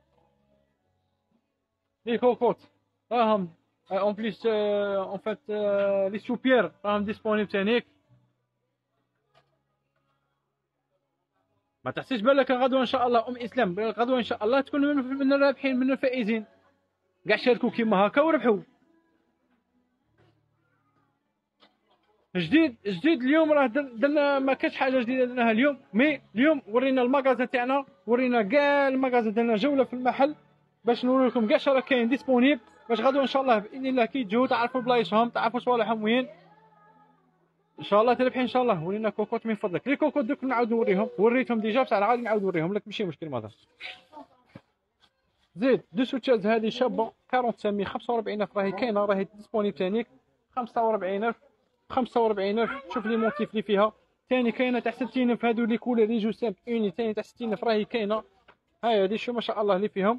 لي كوكوت راهم اون بليس اون فات لي سوبير راهم ديسپونيبل تانيك. ما تحسيش بالك غدوه ان شاء الله اسلام غدوه ان شاء الله تكون من الرابحين من الفائزين. كاع شاركوا كيما هكا وربحوا. جديد اليوم راه درنا ما كاش حاجه جديده درناها اليوم. مي اليوم ورينا المغازا تاعنا، ورينا كاع المغازا، درنا جوله في المحل باش نوري لكم كاع شرا كاين ديسپونيبل. باش غدوه ان شاء الله باذن الله كي تجوا تعرفوا بلايصهم، تعرفوا صوالحهم وين ان شاء الله تربحي ان شاء الله. ورينا كوكوت من فضلك. لي كوكوت دوك نعاود نوريهم، وريتهم ديجا بصح غادي نعاود نوريهم لك ماشي مشكل ماذا. زيد دو سوتشاز هذه شابه 45 45000 راهي كاينه، راهي ديسپونيبل تانيك 45000. شوف لي موتيف اللي فيها ثاني كاينه تاع 60000. هادو لي كولور لي جو سامب اوني ثاني تاع 60000 راهي كاينه. هاي هادي شو ما شاء الله اللي فيهم.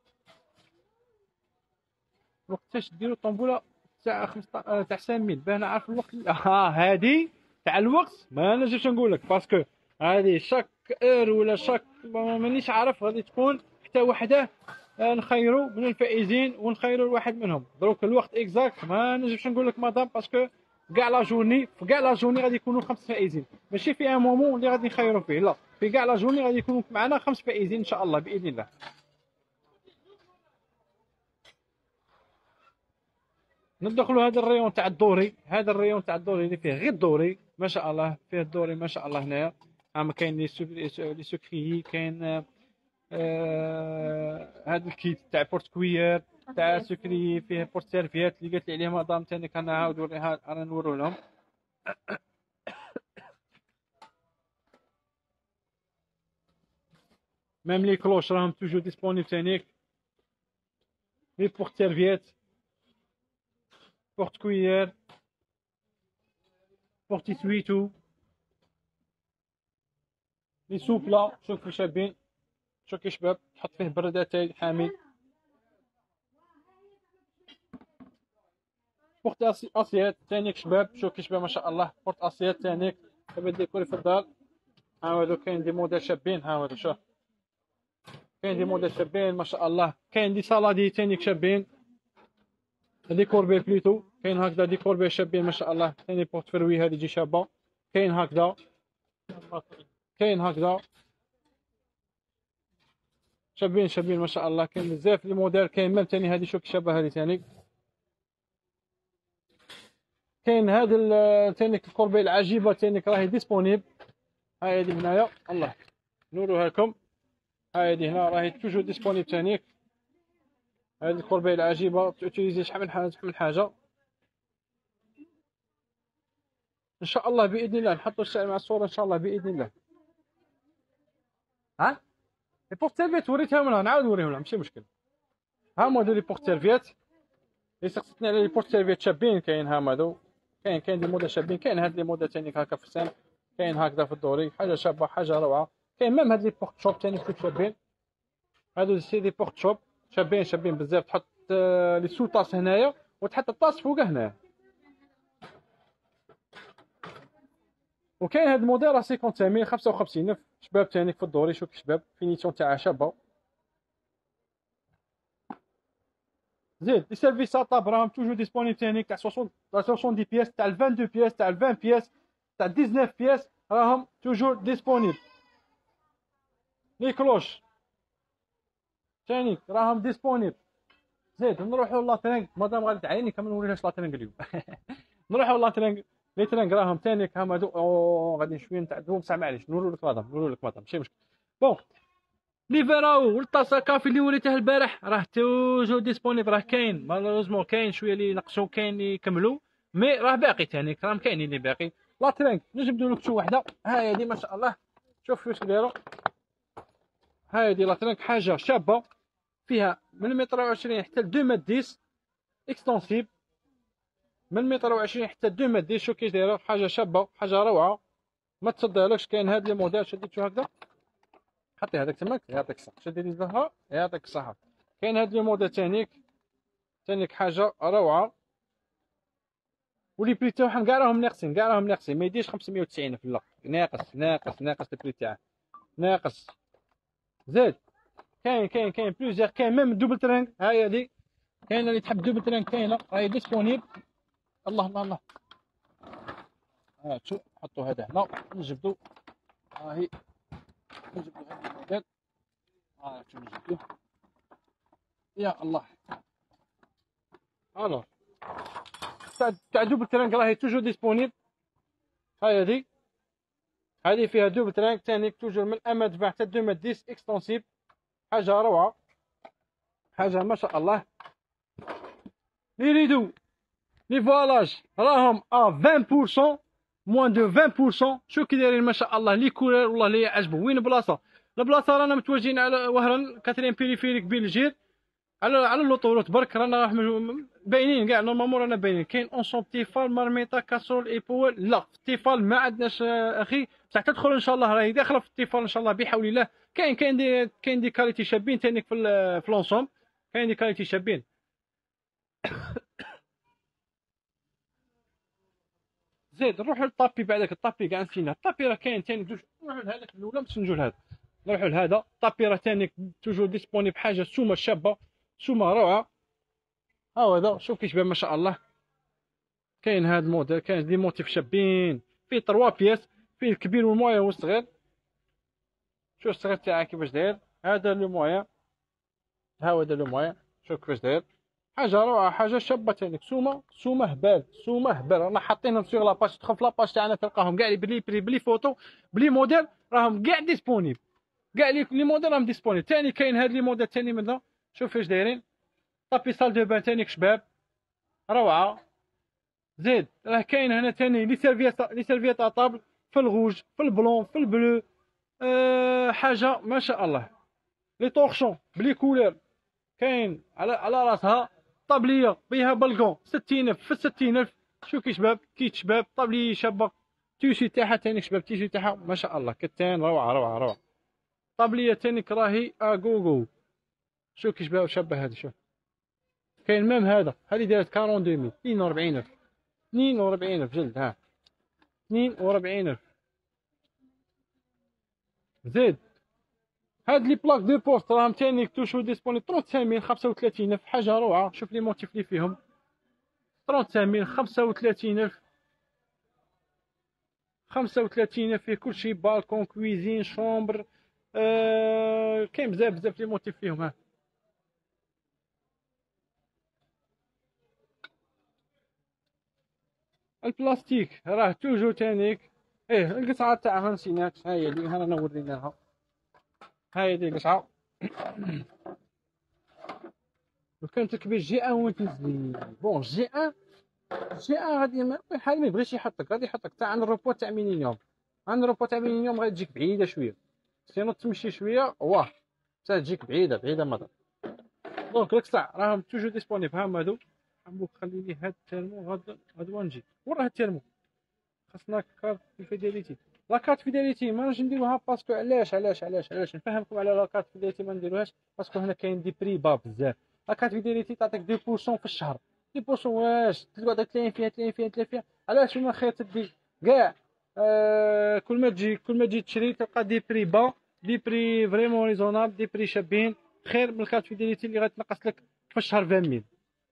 وقتاش ديروا الطنبوله تاع 15 تاع 5000 باه نعرف الوقت. هادي تاع الوقت ما نجمش نقول لك باسكو هادي شاك اور ولا شاك مانيش عارف. غادي تكون حتى وحده نخيروا من الفائزين ونخيروا الواحد منهم. دروك الوقت اكزاكت ما نجمش نقول لك مدام، باسكو كاع لا جورني في كاع لا جورني غادي يكونوا 5 فائزين، ماشي في ان مومون اللي غادي نخيروا فيه، لا في كاع لا جورني غادي يكونوا معنا 5 فائزين ان شاء الله باذن الله. ندخلوا هذا الريون تاع الدوري، هذا الريون تاع الدوري اللي فيه غير الدوري ما شاء الله، فيه الدوري ما شاء الله. هنايا كاين لي سكري، كاين هذا الكيت تاع بورت كوير تاع سكري، فيه بورت سيرفيات اللي قالت لي عليهم مدام ثاني كان نعاود نوريها، رانا نورو لهم. ميم لي كلوش راهم توجور ديسپونيبل ثانيك، لي بورت سيرفيات، بورت كوير، بورت سويتو، لي سوبلا شوف شابين، شوف كي شباب تحط فيه بردتين حامي. بورت اسيات ثانيك شباب، شوف كي شباب ما شاء الله، بورت اسيات ثانيك تبع الديكور في الدار. ها هادو كاين دي موديل شابين، ها هادو شوف كاين دي موديل شابين ما شاء الله. كاين دي صالادي ثانيك شابين، دي كوربي بليتو، كاين هكذا دي كوربي شابين ما شاء الله ثاني بورت فروي هذه تجي شابه. كاين هكذا، كاين هكذا شابين شابين ما شاء الله. كاين بزاف لي موديل، كاين ميم ثاني هذه شوف شابه هذه ثاني. كاين هذا ثاني الكوربي العجيبه ثاني راهي ديسپونيبل. هاي هذه هنايا الله نوروها لكم، هاي هذه هنا راهي توجور ديسپونيبل ثاني. هذه الكوربي العجيبه تيوتيليزي شحال من حاجه ان شاء الله باذن الله. نحطوا السعر مع الصوره ان شاء الله باذن الله. ها لي بورت سيرفيت وريتها منها، نعاود نوريهم لها ماشي مشكل. ها هما هادو لي بورت سيرفيت اللي سقسيتني على لي بورت سيرفيت شابين. كاين ها هادو، كاين دي موديل شابين، كاين هاد لي موديل ثاني هكا في السن، كاين هكذا في الدوري حاجه شابه حاجه روعه. كاين ميم هاد لي بورت شوب ثاني شابين، هادو سي دي بورت شوب شابين شابين بزاف. تحط لي سو طاس هنايا وتحط الطاس فوقه هنايا. وكاين هاد الموديل راه 55000 55000 شباب ثاني في الدوري. شوف شباب فينيسيون تاعها شابه. زيد لي سيرفيسات طاب راهم توجور ديسپونيبل ثاني تاع 70 بياس، تاع 22 بياس، تاع 20 بياس، تاع 19 بياس راهم توجور ديسپونيبل. لي كلوش ثاني راهم ديسپونيبل. زيد نروحوا لاترينغ مادام غادي تعيني كامل نوريلهاش لاترينغ اليوم. نروحوا لاترينغ، لي ترينغ راهم ثاني هما هادو غادي شويه نتعذبوا بصح معليش نورو لك مادام ماشي مشكل. بون لي فيراو والطاسه كافي اللي وريته البارح راه توجور ديسپونيبل، راه كاين مالوروزمون كاين شويه اللي نقصوا كاين اللي كملوا مي راه باقي ثاني راهم كاينين اللي باقي. لاترينغ نجبدوا لك شو وحده، ها هذه ما شاء الله شوف واش دايره. ها هذه لاترينغ حاجه شابه فيها من متر و20 حتى ل 2 متر 10 اكستونسيب، من متر و20 حتى 2 متر 10. شوف كيش دايره حاجه شابه حاجه روعه ما تصدقلكش. كاين هاد لي موديل شديتو هكذا حطي هذاك تماك يعطيك الصحه، شدي لي زهره يعطيك الصحه. كاين هاد لي موديل ثانيك حاجه روعه، ولي بري تاعهم كاع راهم ناقصين ما يديش 590 في اللق. ناقص البري تاعه ناقص. زيد كاين بلوزيغ، كاين ميم دوبل ترينغ. هاي هادي كاينه اللي تحب دوبل ترينغ كاينه راهي ديسپونيبل. الله شوف حطوا هذا هنا نجبدوا، هاهي نجبدوا هذا الموديل. شوف نجبدوه يا الله. الوغ تاع دوبل ترينغ راهي توجور ديسپونيبل. هاي هذه فيها دوبل ترينغ ثاني توجور من اماد 20 حتى 2 متر 10 اكستونسيب. حاجه روعه حاجه ما شاء الله. لي ريدو لي فوالاج راهم 20% موان دو 20%. شو كي دايرين ما شاء الله. لي كولور والله لي عجبو. وين البلاصه رانا متواجدين على وهران كاترين بيريفيريك بلجير على اللوطوروت برك. رانا باينين كاع نورمالمون رانا باينين. كاين اونسون تيفال مارميطا كاسرول ايبول. لا تيفال ما عندناش اخي بصح تدخل ان شاء الله راهي داخله في التيفال ان شاء الله بحول الله. كاين دي كاليتي شابين تانيك في لونسوم. كاين دي كاليتي شابين. زيد نروحوا للطابي بعدك. الطابي كاع نسينا. الطابي راه كاين ثاني جوج. نروحوا لهذاك الاولى باش نجوا لهذا. نروحوا لهذا طابي راه ثاني توجور ديسبونيبل، حاجه سومه شابه، سومه روعه. ها هذا شوف كي شباب ما شاء الله. كاين هذا الموديل، كاين دي موتيف شابين، فيه 3 بياس، فيه الكبير والمويا والصغير. شوف الصغير تاعها كيفاش داير، هذا لو مويا، ها هذا لو مويا، شوف كيفاش داير، حاجه روعه، حاجه شابه تانيك، سومه هبال، سومه هبال. رانا حاطينهم سيغ لاباج، تدخل في لاباج تاعنا تلقاهم كاع بلي بري بلي فوتو بلي موديل، راهم كاع ديسپونيبل، كاع لي موديل راهم ديسپونيبل. ثاني كاين هاد لي موديل ثاني منها، شوف فاش دايرين، طابي سال دو بان ثانيك شباب روعه. زيد راه كاين هنا ثاني لي سيرفيات طابل في الغوج، في البلون، في البلو، حاجه ما شاء الله. لي طورشون بلي كولور، كاين على راسها طابليه بها بلكون 60000 في 60000. شوف كي شباب، كي شباب طابليه شابه، تيشي تاعها ثاني شباب، تيشي تاعها ما شاء الله كتان روعه روعه روعه. طابليه ثاني راهي اغوغو، شوف كي شباب شابه هذه. شوف كاين ميم هذه دارت 42000 42000 42000 جلد، ها 42000. زيد هاد لي بلاك دو بوست راهم ثاني توشو ديسبونيبل 35000 35000، حاجه روعه. شوف لي موتيف اللي فيهم 35000 35000 35000، فيه كلشي، بالكون، كويزين، شومبر، كاين بزاف لي موتيف فيهم. ها البلاستيك راه توجو تانيك، القطعه تاعها نسيناك، ها هي اللي رانا وريناها، ها هي القطعه. لو كان تركبي جي ان وين تنزلي بون جي ان غادي بحال ما يبغيش يحطك، غادي يحطك تاع عند الروبو تاع مينيوم، عند الروبو تاع مينيوم غادي تجيك بعيده شويه، سينو تمشي شويه واه حتى تجيك بعيده مدى. دونك لك ساعه راهم توجو ديسپونيبل. ها هادو حموك، خلي لي هاد التيرمو، هاد وانجي وراه التيرمو. خاصنا كارت فيديليتي، لا كارت فيديليتي ما نجي نديروها باسكو علاش نفهمكم على لا كارت فيديليتي ما نديروهاش، باسكو هنا كاين دي بري با بزاف. لا كارت فيديليتي تعطيك 2% في الشهر، 2% واش تقعد تلاين فيها علاش من خير تدي كاع. كل ما تجي تشري تلقى دي بري با، دي بري فريمون ريزونابل، دي بري شابين، خير من الكارت فيديليتي اللي غتنقص لك في الشهر 20000.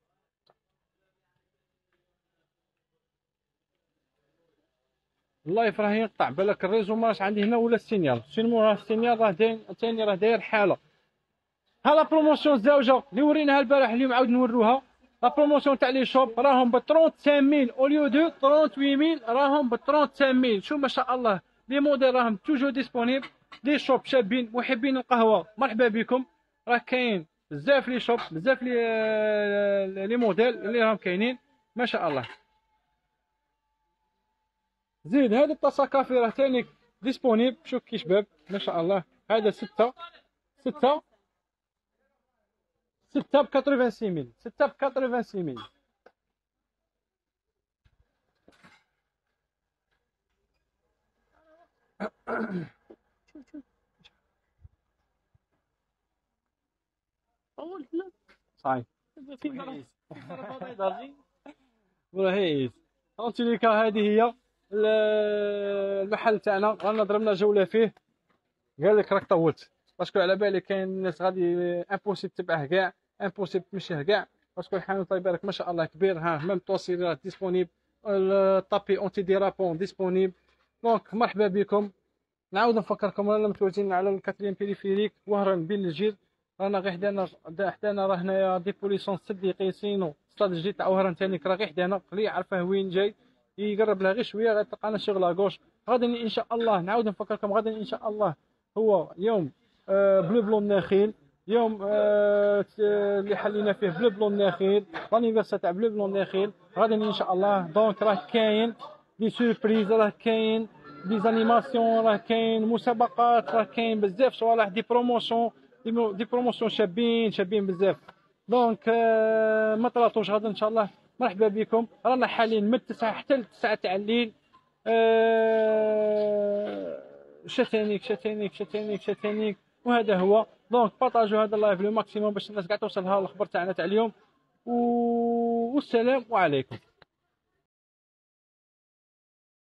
اللايف راه ينقطع، بالك الريزو ماش عندي هنا ولا السينيال، سينمو راه السينيال راه داير ثاني، راه داير حاله. ها لا بروموسيون الزوجه اللي وريناها البارح، اليوم عاود نوروها. لا بروموسيون تاع لي شوب راهم ب 35000 اوليو دو 38000، راهم ب 35000. شوف ما شاء الله لي موديل راهم توجو ديسپونيبل. لي شوب شابين، محبين القهوه مرحبا بكم، راه كاين بزاف لي شوب، بزاف لي موديل اللي راهم كاينين ما شاء الله. زيد هذا الطاسه كافي راه ثاني ديسپونيبل، شوف كي شباب ما شاء الله. هذا 6 6 6 ب 86000، 6 ب 86000. صاي رهيس. انتوليكا هذه هي المحل تاعنا، رانا ضربنا جوله فيه. قال لك راك طولت باسكو على بالي كاين الناس غادي امبوسيبل تبعه كاع، امبوسيبل تمشيه كاع، باسكو الحانوت الله يبارك ما شاء الله كبير. ها ميم توصيلات ديسپونيبل، الطابي اونتي ديرابون ديسپونيبل. دونك مرحبا بكم. نعاود نفكركم رانا متواجدين على الكاتريام بيريفيريك وهران بين الجير. رانا غير حدانا راه هنايا دي بوليسون سدي قيسينو ستاد الجديد تاع وهران ثاني راه غير حدانا، اللي يعرفه وين جاي يقرب لها غير شويه غتلقانا شغل لاكوش. غدا ان شاء الله نعاود نفكركم، غدا ان شاء الله هو يوم بلو بلون ناخيل، يوم اللي حلينا فيه بلو بلون ناخيل، لانيفرسير تاع بلو بلون ناخيل غدا ان شاء الله. دونك راه كاين دي سوربريز، راه كاين دي زانيماسيون، راه كاين مسابقات، راه كاين بزاف صوالح، دي بروموسيون شابين بزاف. دونك ما طلعتوش غدا ان شاء الله. مرحبا بكم، رانا حاليا من 9 حتى ل 9 تاع الليل. شتانيك وهذا هو. دونك بارطاجوا هذا اللايف لو ماكسيموم باش الناس قاع توصلها الاخبار تاعنا تاع اليوم، والسلام عليكم.